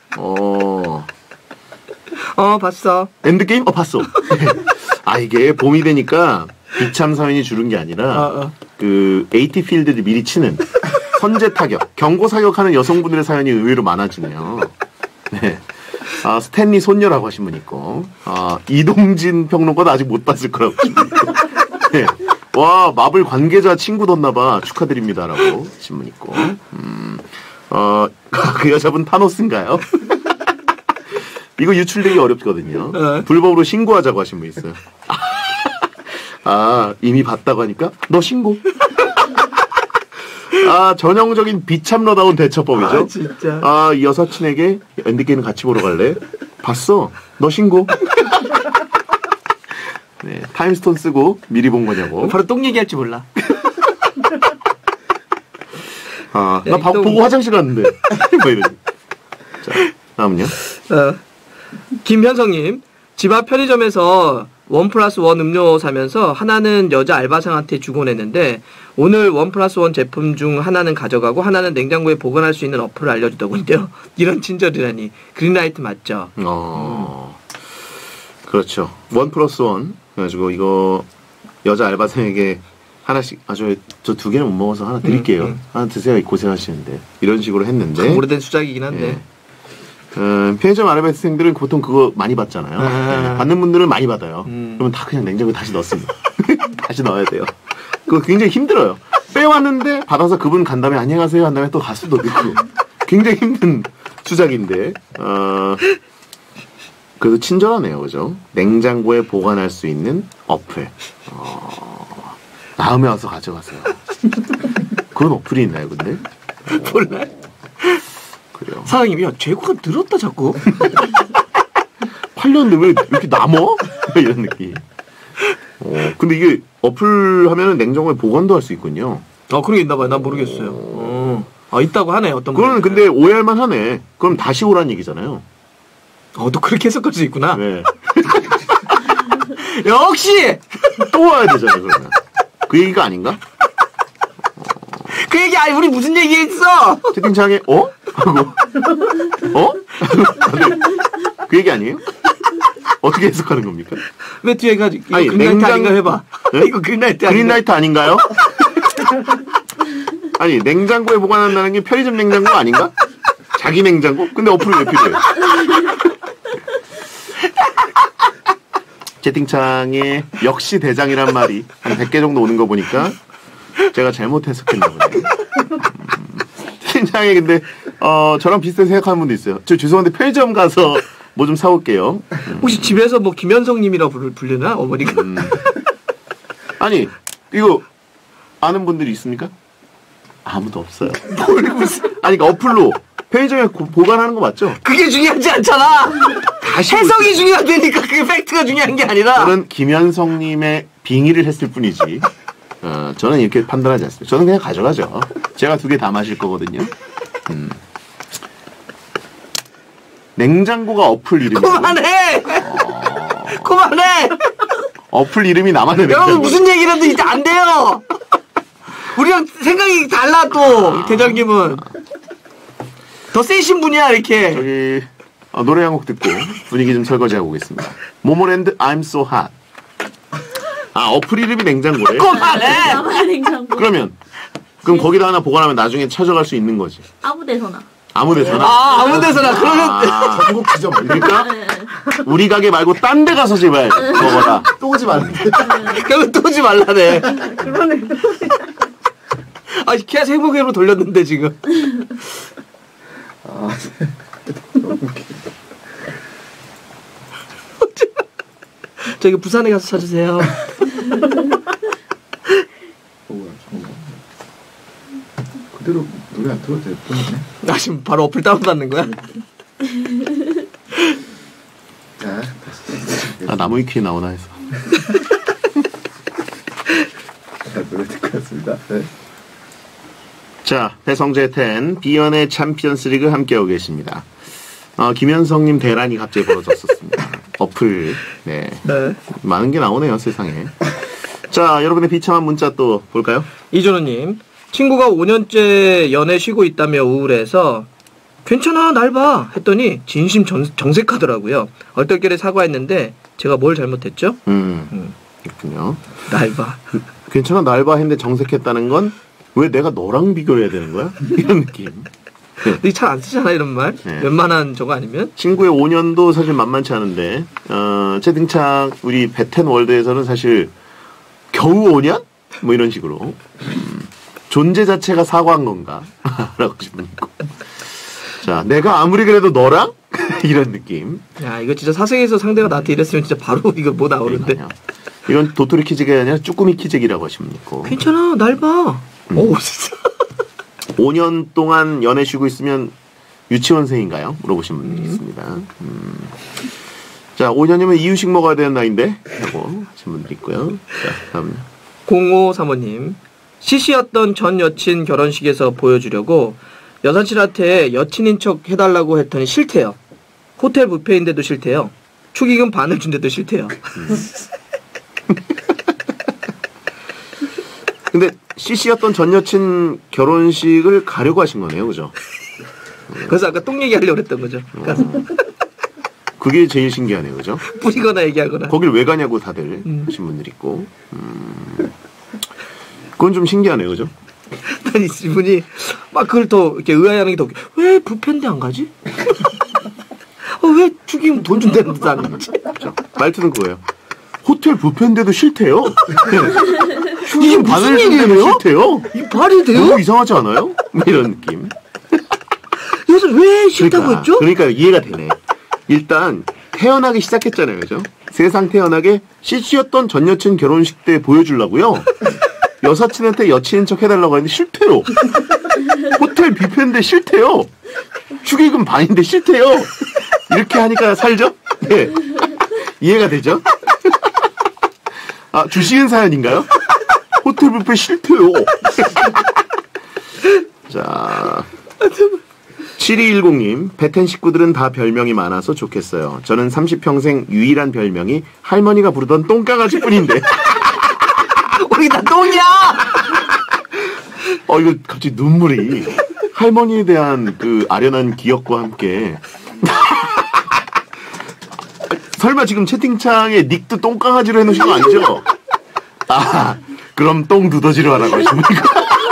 봤어. 엔드게임? 봤어. 이게 봄이 되니까 비참 사연이 주는 게 아니라 그 AT 필드를 미리 치는 선제 타격, 경고 사격하는 여성분들의 사연이 의외로 많아지네요. 네. 스탠리 손녀라고 하신 분 있고, 이동진 평론가도 아직 못 봤을 거라고 하신 분 있고, 네. 와, 마블 관계자 친구 뒀나봐. 축하드립니다라고 하신 분 있고, 그 여자분 타노스인가요? 이거 유출되기 어렵거든요. 불법으로 신고하자고 하신 분 있어요. 이미 봤다고 하니까 너 신고. 전형적인 비참러다운 대처법이죠. 진짜. 이 여사친에게 엔드게임 같이 보러 갈래? 봤어. 너 신고. 네, 타임스톤 쓰고 미리 본 거냐고. 바로 똥 얘기할지 몰라. 나 보고 화장실 갔는데. 뭐 이러지. 자, 다음은요. 김현성님. 집 앞 편의점에서 1+1 음료 사면서 하나는 여자 알바생한테 주곤 했는데 오늘 1+1 제품 중 하나는 가져가고 하나는 냉장고에 보관할 수 있는 어플을 알려주더군요. 이런 친절이라니. 그린라이트 맞죠? 그렇죠. 1+1 그래가지고 이거 여자 알바생에게 하나씩 저 2개는 못 먹어서 하나 드릴게요. 하나 드세요. 고생하시는데 이런 식으로 했는데 오래된 수작이긴 한데. 예. 편의점 아르바이트생들은 보통 그거 많이 받잖아요. 네, 받는 분들은 많이 받아요. 그러면 다 그냥 냉장고에 다시 넣습니다. 다시 넣어야 돼요. 그거 굉장히 힘들어요. 빼왔는데 받아서 그분 간 다음에 안녕하세요 한 다음에 또 가수도 넣고 굉장히 힘든 수작인데 그래도 친절하네요. 그죠? 냉장고에 보관할 수 있는 어플. 다음에 와서 가져가세요. 그런 어플이 있나요 근데? 몰라요. 그래요. 사장님이 재고가 늘었다 자꾸. 8년 왜 이렇게 남어? 이런 느낌. 근데 이게 어플 하면은 냉장고에 보관도 할 수 있군요. 그런 게 있나 봐요. 난 모르겠어요. 있다고 하네. 어떤 그거는 근데 오해할만 하네. 그럼 다시 오란 얘기잖아요. 또 그렇게 해석할 수 있구나. 네. 역시 또 와야 되잖아요. 그러면. 그 얘기가 아닌가? 그 얘기 아니 우리 무슨 얘기했어? 채팅창에 하고 그 얘기 아니에요? 어떻게 해석하는 겁니까? 왜 뒤에가 이거 아니, 그린라이트 아닌가 해봐. 네? 이거 그린라이트 아닌가? 그린라이트 아닌가요? 아니 냉장고에 보관한다는 게 편의점 냉장고 아닌가? 자기 냉장고? 근데 어플이 왜 필요해? 채팅창에 역시 대장이란 말이 한 100개 정도 오는 거 보니까 제가 잘못 해석했나 보네요. 채팅창에 근데 저랑 비슷하게 생각하는 분도 있어요. 저 죄송한데 편의점 가서 뭐 좀 사올게요. 혹시 집에서 뭐 김현성님이라고 부르나 어머니가? 아니 이거 아는 분들이 있습니까? 아무도 없어요. 아니 그러니까 어플로 편의점에 보관하는 거 맞죠? 그게 중요하지 않잖아. 해석이 중요하다니까 그게 팩트가 중요한 게 아니라. 저는 김현성님의 빙의를 했을 뿐이지. 저는 이렇게 판단하지 않습니다. 저는 그냥 가져가죠. 제가 2개 다 마실 거거든요. 냉장고가 어플 이름이. 그만해. 그만해. 어플 이름이 나만의 냉장고. 여러분 무슨 얘기를 해도 이제 안 돼요. 우리랑 생각이 달라 또 대장님은 더 세신 분이야 이렇게. 저기 노래 한 곡 듣고 분위기 좀 설거지하고 오겠습니다. 모모랜드 I'm So Hot. 어플 이름이 냉장고래. 그만해. 나만의 냉장고. 그럼 거기다 하나 보관하면 나중에 찾아갈 수 있는 거지. 아무 데서나. 아무 데서나. 아무 데서나 그러면 전국 지점 그러니까 우리 가게 말고 딴 데 가서 제발 먹어라. 또 오지 말는데. 그러면 또 오지 말라네. 그러네. 계속 행복회로 돌렸는데 지금. 너무 웃기다. 저기 부산에 가서 찾으세요. 그대로 노래 안 틀어도 될 뻔했네. 나 지금 바로 어플 다운받는 거야? 자, 다시. 나무 위키에 나오나 해서. 자, 노래 듣고 왔습니다. 네. 자, 배성재 10 비연의 챔피언스 리그 함께하고 계십니다. 김현성님 대란이 갑자기 벌어졌었습니다. 어플, 네. 많은 게 나오네요, 세상에. 자, 여러분의 비참한 문자 또 볼까요? 이준호님, 친구가 5년째 연애 쉬고 있다며 우울해서 괜찮아, 날 봐 했더니 진심 정색하더라고요. 얼떨결에 사과했는데 제가 뭘 잘못했죠? 그렇군요. 날 봐. 괜찮아, 날 봐 했는데 정색했다는 건 왜 내가 너랑 비교를 해야 되는 거야? 이런 느낌. 네. 잘 안 쓰잖아 이런 말. 네. 웬만한 저거 아니면. 친구의 5년도 사실 만만치 않은데 채팅창 우리 베텐 월드에서는 사실 겨우 5년? 뭐 이런 식으로 존재 자체가 사과한 건가? 라고 싶은 있고. 자, 내가 아무리 그래도 너랑? 이런 느낌. 야, 이거 진짜 사생에서 상대가 나한테 이랬으면 진짜 바로 이거 뭐 나오는데. 그러니까요. 이건 도토리 키즈가 아니라 쭈꾸미 키즈기라고 하시면 있고. 괜찮아, 날 봐. 오, 진짜. 5년 동안 연애 쉬고 있으면 유치원생인가요? 물어보신 분이 있습니다. 자, 5년이면 이유식 먹어야 되는 나이인데? 라고 하신 분들이 있고요. 자, 다음요. 0535님. CC였던 전 여친 결혼식에서 보여주려고 여사친한테 여친인 척 해달라고 했더니 싫대요. 호텔 뷔페인데도 싫대요. 축의금 반을 준데도 싫대요. 근데 CC였던 전 여친 결혼식을 가려고 하신 거네요, 그죠? 그래서 아까 똥 얘기하려고 그랬던 거죠. 그게 제일 신기하네요, 그죠? 뿌리거나 얘기하거나. 거길 왜 가냐고 다들 하신 분들이 있고. 그건 좀 신기하네요, 그죠? 아니, 이분이 막 그걸 더 이렇게 의아해하는 게 더 웃겨. 왜 뷔페인데 안 가지? 왜 축의금 돈 준다는데 안 가지? 그렇죠? 말투는 그거예요. 호텔 뷔페인데도 싫대요. 이게 무슨 일이에요? 싫대요. 이 말이 돼요? 너무 이상하지 않아요? 뭐 이런 느낌. 여기서 왜 싫다고 했죠? 그러니까 이해가 되네. 일단 태어나기 시작했잖아요, 그죠? 세상 태어나게 CC였던 전 여친 결혼식 때 보여주려고요. 여사친한테 여친인 척 해달라고 했는데 싫대요. 호텔 뷔페인데 싫대요. 축의금 반인데 싫대요. 이렇게 하니까 살죠? 네. 이해가 되죠? 주식은 사연인가요? 호텔 뷔페 싫대요. 자, 7210님, 베텐 식구들은 다 별명이 많아서 좋겠어요. 저는 30평생 유일한 별명이 할머니가 부르던 똥강아지 뿐인데. 우리 다 똥이야! 이거 갑자기 눈물이. 할머니에 대한 그 아련한 기억과 함께. 설마 지금 채팅창에 닉도 똥강아지로 해놓으신 거 아니죠? 그럼 똥 두더지로 하라고 하시는 거.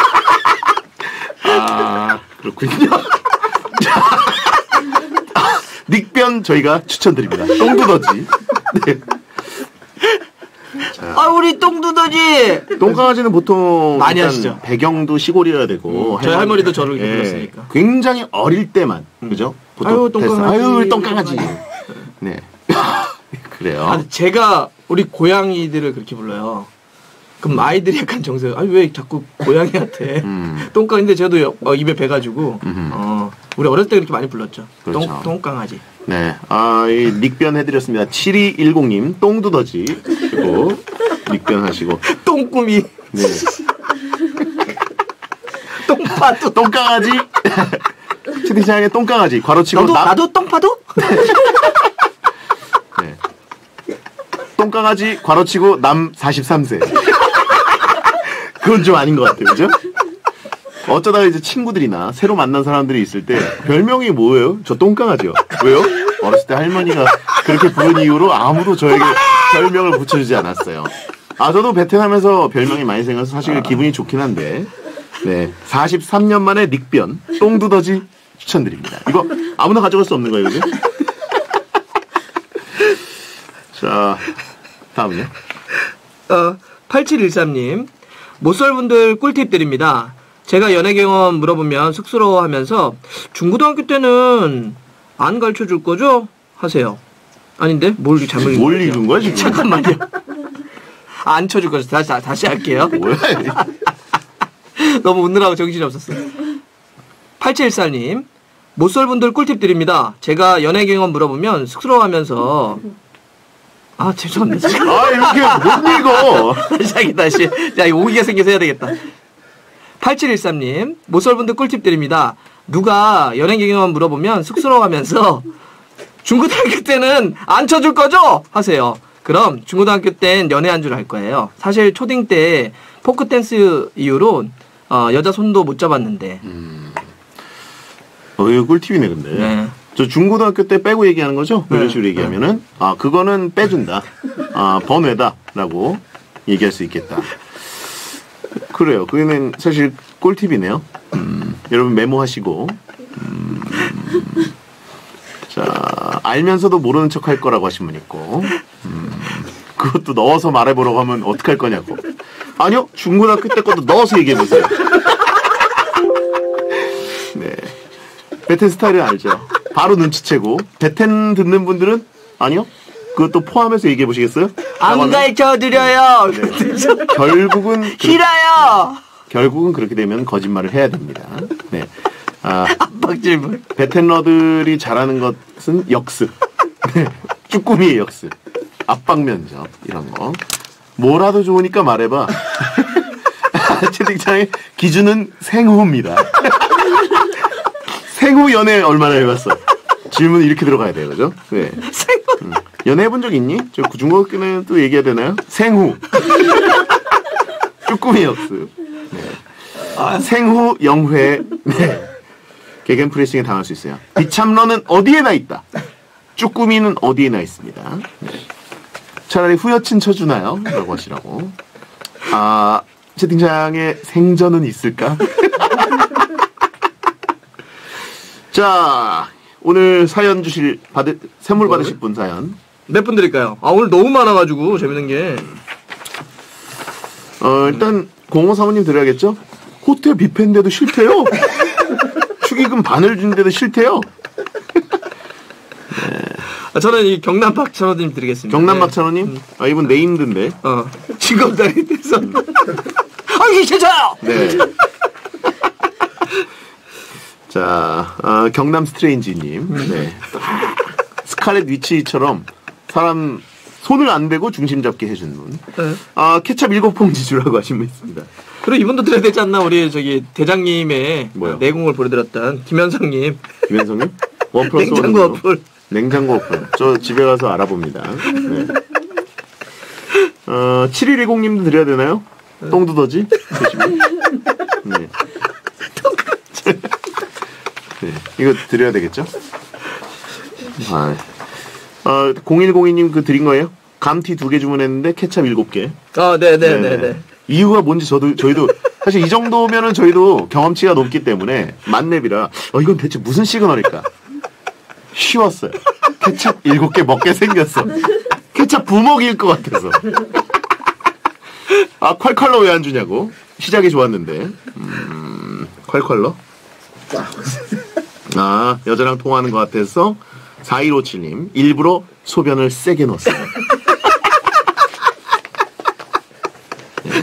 그렇군요. 닉변 저희가 추천드립니다. 똥 두더지. 네. 우리 똥두더지! 똥강아지는 보통 많이 일단 하시죠. 배경도 시골이어야 되고 저희 할머니도 저를 이렇게 불렀으니까. 굉장히 어릴 때만 그죠? 아유, 똥강아지. 아유 똥강아지. 네. 그래요. 제가 우리 고양이들을 그렇게 불러요. 그럼 아이들이 약간 정색. 왜 자꾸 고양이한테 똥강인데 저도 입에 배가지고 우리 어렸을 때 그렇게 많이 불렀죠. 그렇죠. 똥강아지. 네. 이 닉변 해드렸습니다. 7210님, 똥두더지. 그리고 닉변 하시고. 똥꾸미. 네. 똥파도. 똥강아지. 채팅창에 똥강아지. 괄호치고 나도 똥파도? 네. 똥강아지 괄호치고 남 43세. 그건 좀 아닌 것 같아요. 그죠? 어쩌다가 이제 친구들이나 새로 만난 사람들이 있을 때 별명이 뭐예요? 저 똥강아지요. 왜요? 어렸을 때 할머니가 그렇게 부른 이후로 아무도 저에게 별명을 붙여주지 않았어요. 저도 베텐하면서 별명이 많이 생겨서 사실 기분이 좋긴 한데, 네. 43년 만에 닉변, 똥두더지 추천드립니다. 이거 아무나 가져갈 수 없는 거예요, 그죠? 자, 다음은요. 8713님. 못살분들 꿀팁 드립니다. 제가 연애 경험 물어보면 쑥스러워하면서 중고등학교 때는 안 가르쳐줄 거죠? 하세요. 아닌데? 뭘 잘못 읽은 뭘 읽은 거야, 지금? 잠깐만요. 안 쳐줄 거죠. 다시 할게요. 뭐야? 너무 웃느라고 정신이 없었어요. 8714님. 못살분들 꿀팁 드립니다. 제가 연애 경험 물어보면 쑥스러워하면서 죄송합니다. 이렇게 못 읽어. 다시. 야, 이거 오기가 생겨서 해야 되겠다. 8713님, 못살분들 꿀팁 드립니다. 누가 연애 경험 물어보면 쑥스러워하면서 중고등학교 때는 안 쳐줄 거죠? 하세요. 그럼 중고등학교 땐 연애 안주를 할 거예요. 사실 초딩 때 포크 댄스 이후로 여자 손도 못 잡았는데. 이거 꿀팁이네, 근데. 네. 저 중고등학교 때 빼고 얘기하는 거죠? 이런 식으로 얘기하면은, 그거는 빼준다. 번외다. 라고 얘기할 수 있겠다. 그래요. 그거는 사실 꿀팁이네요. 여러분 메모하시고. 자, 알면서도 모르는 척 할 거라고 하신 분 있고. 그것도 넣어서 말해보라고 하면 어떡할 거냐고. 아니요. 중고등학교 때 것도 넣어서 얘기해보세요. 네. 베텐 스타일은 알죠. 바로 눈치채고. 베텐 듣는 분들은 아니요. 그것도 포함해서 얘기해 보시겠어요? 안 가르쳐드려요. 네. 결국은 싫어요. 결국은 그렇게 되면 거짓말을 해야 됩니다. 네. 압박 질문. 베텐러들이 잘하는 것은 역습. 네. 쭈꾸미의 역습. 압박 면접 이런 거. 뭐라도 좋으니까 말해봐. 채팅창에 기준은 생후입니다. 생후 연애 얼마나 해봤어? 질문이 이렇게 들어가야 돼요, 그죠? 네. 생후. 연애해본 적 있니? 저 중고등학교는 또 얘기해야 되나요? 생후. 쭈꾸미 역습. 네. 생후 영회. 네. 개겐 프레싱에 당할 수 있어요. 비참러는 어디에나 있다. 쭈꾸미는 어디에나 있습니다. 네. 차라리 후여친 쳐주나요? 라고 하시라고. 채팅창에 생전은 있을까? 자, 오늘 사연 선물 받으실 분 사연. 몇 분 드릴까요? 오늘 너무 많아가지고 재밌는 게. 일단 05 사모님 드려야겠죠? 호텔 뷔페인데도 싫대요. 축의금 반을 준데도 싫대요. 네. 저는 이 경남 박찬호님 드리겠습니다. 경남 박찬호님? 이분 네임드인데. 직업단에 대해서. 이게 진짜요! 네. 자, 경남 스트레인지님. 네. 스칼렛 위치처럼 사람 손을 안 대고 중심 잡게 해준 분. 네. 케찹 7봉지 주라고 하신 분 있습니다. 그리고 이분도 드려야 되지 않나? 우리 대장님의 뭐요? 내공을 보여드렸던 김현성님. 김현성님? 원 플러스 냉장고 어플. 냉장고 어플. 저 집에 가서 알아봅니다. 네. 7110님도 드려야 되나요? 똥두더지? 네. 네. 이거 드려야 되겠죠? 0102님 그 드린 거예요? 감튀 2개 주문했는데 케찹 7개. 네네네. 이유가 뭔지 저희도 사실 이 정도면은 저희도 경험치가 높기 때문에 만렙이라 이건 대체 무슨 시그널일까? 쉬웠어요. 케찹 7개 먹게 생겼어. 케찹 부먹일 것 같아서. 콸콸러 왜 안 주냐고. 시작이 좋았는데. 콸콸러? 여자랑 통화하는 것 같아서 4157님 일부러 소변을 세게 넣었어요. 네,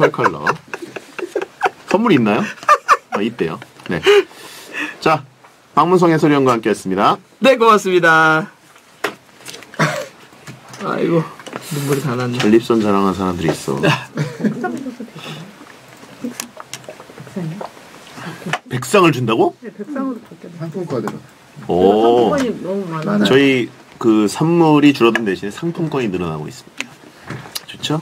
콸콸러. 선물 있나요? 있대요. 네. 자, 박문성 해설위원과 함께했습니다. 네, 고맙습니다. 아이고, 눈물이 다 났네. 전립선 자랑한 사람들이 있어. 백상을 준다고? 네, 백상으로 바뀌었어요. 상품권으로. 오. 상품권이 너무 많아요. 많아요. 저희 그 선물이 줄어든 대신에 상품권이 늘어나고 있습니다. 좋죠?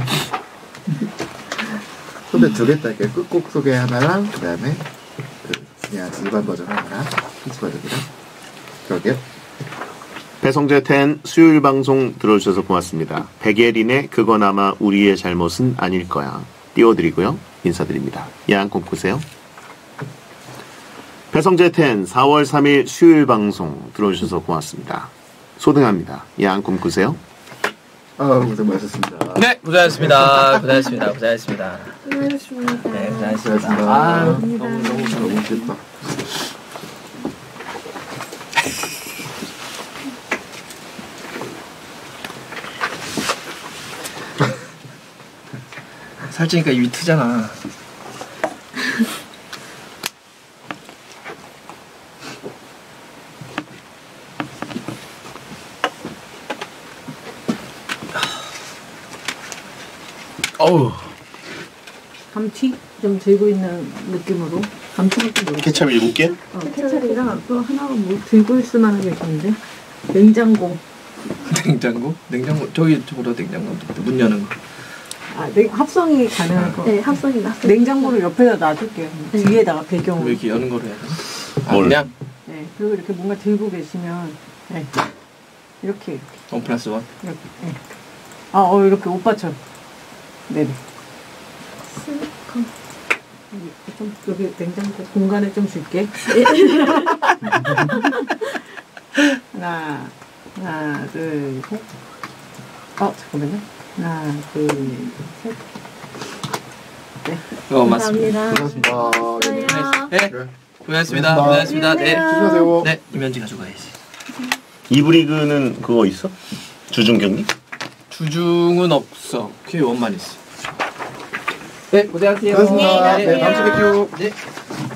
소개 2개 딸게요. 끝곡 소개 하나랑 그다음에 그냥 일반 버전 하나랑 필수 버전이랑 그러게요. 배성재 10 수요일 방송 들어주셔서 고맙습니다. 백예린의 그건 아마 우리의 잘못은 아닐 거야 띄워드리고요. 인사드립니다. 야한 꿈 꾸세요. 배성재 10 4월 3일 수요일 방송 들어주셔서 고맙습니다. 소등합니다. 야한 꿈 꾸세요. 고생 많으셨습니다. 네, 고생하셨습니다. 고생하셨습니다. 고생하셨습니다. 수고하셨습니다. 네, 고생하셨습니다. 고생하셨습니다. 아, 너무 좋다. 살찌니까 입이 트잖아. 어우. 감튀 좀 들고 있는 느낌으로 감튀 같은 거. 케찹 7개? 케찹이랑 또 하나가 뭐 들고 있을 만한 게 있는데 냉장고. 냉장고? 냉장고 저기로 냉장고 문 여는 거. 아, 합성이 가능할 거. 네, 합성이 났어요. 냉장고를 옆에다 놔둘게요. 네. 뒤에다가 배경으로. 왜 이렇게 여는 거로 해야 되나? 아, 뭘? 그냥 네, 그리고 이렇게 뭔가 들고 계시면 네. 이렇게 1+1. 이렇게. 네. 이렇게 오빠처럼. 네네. 좀 여기 냉장고 공간을 좀 줄게. 하나, 둘, 셋. 잠깐만요. 하나, 둘, 셋. 네. 맞습니다. 감사합니다. 고생하셨습니다. 네. 그래. 고생하셨습니다. 고맙습니다. 고생하셨습니다. 네. 조심하세요. 네, 이면지 가져가야지. 2부 리그는 그거 있어? 주중 경기? 주중은 없어. K1만 있어. 네, 고생하세요. 고생하셨습니다. 네, 네, 다음 주에 뵐게요. 네.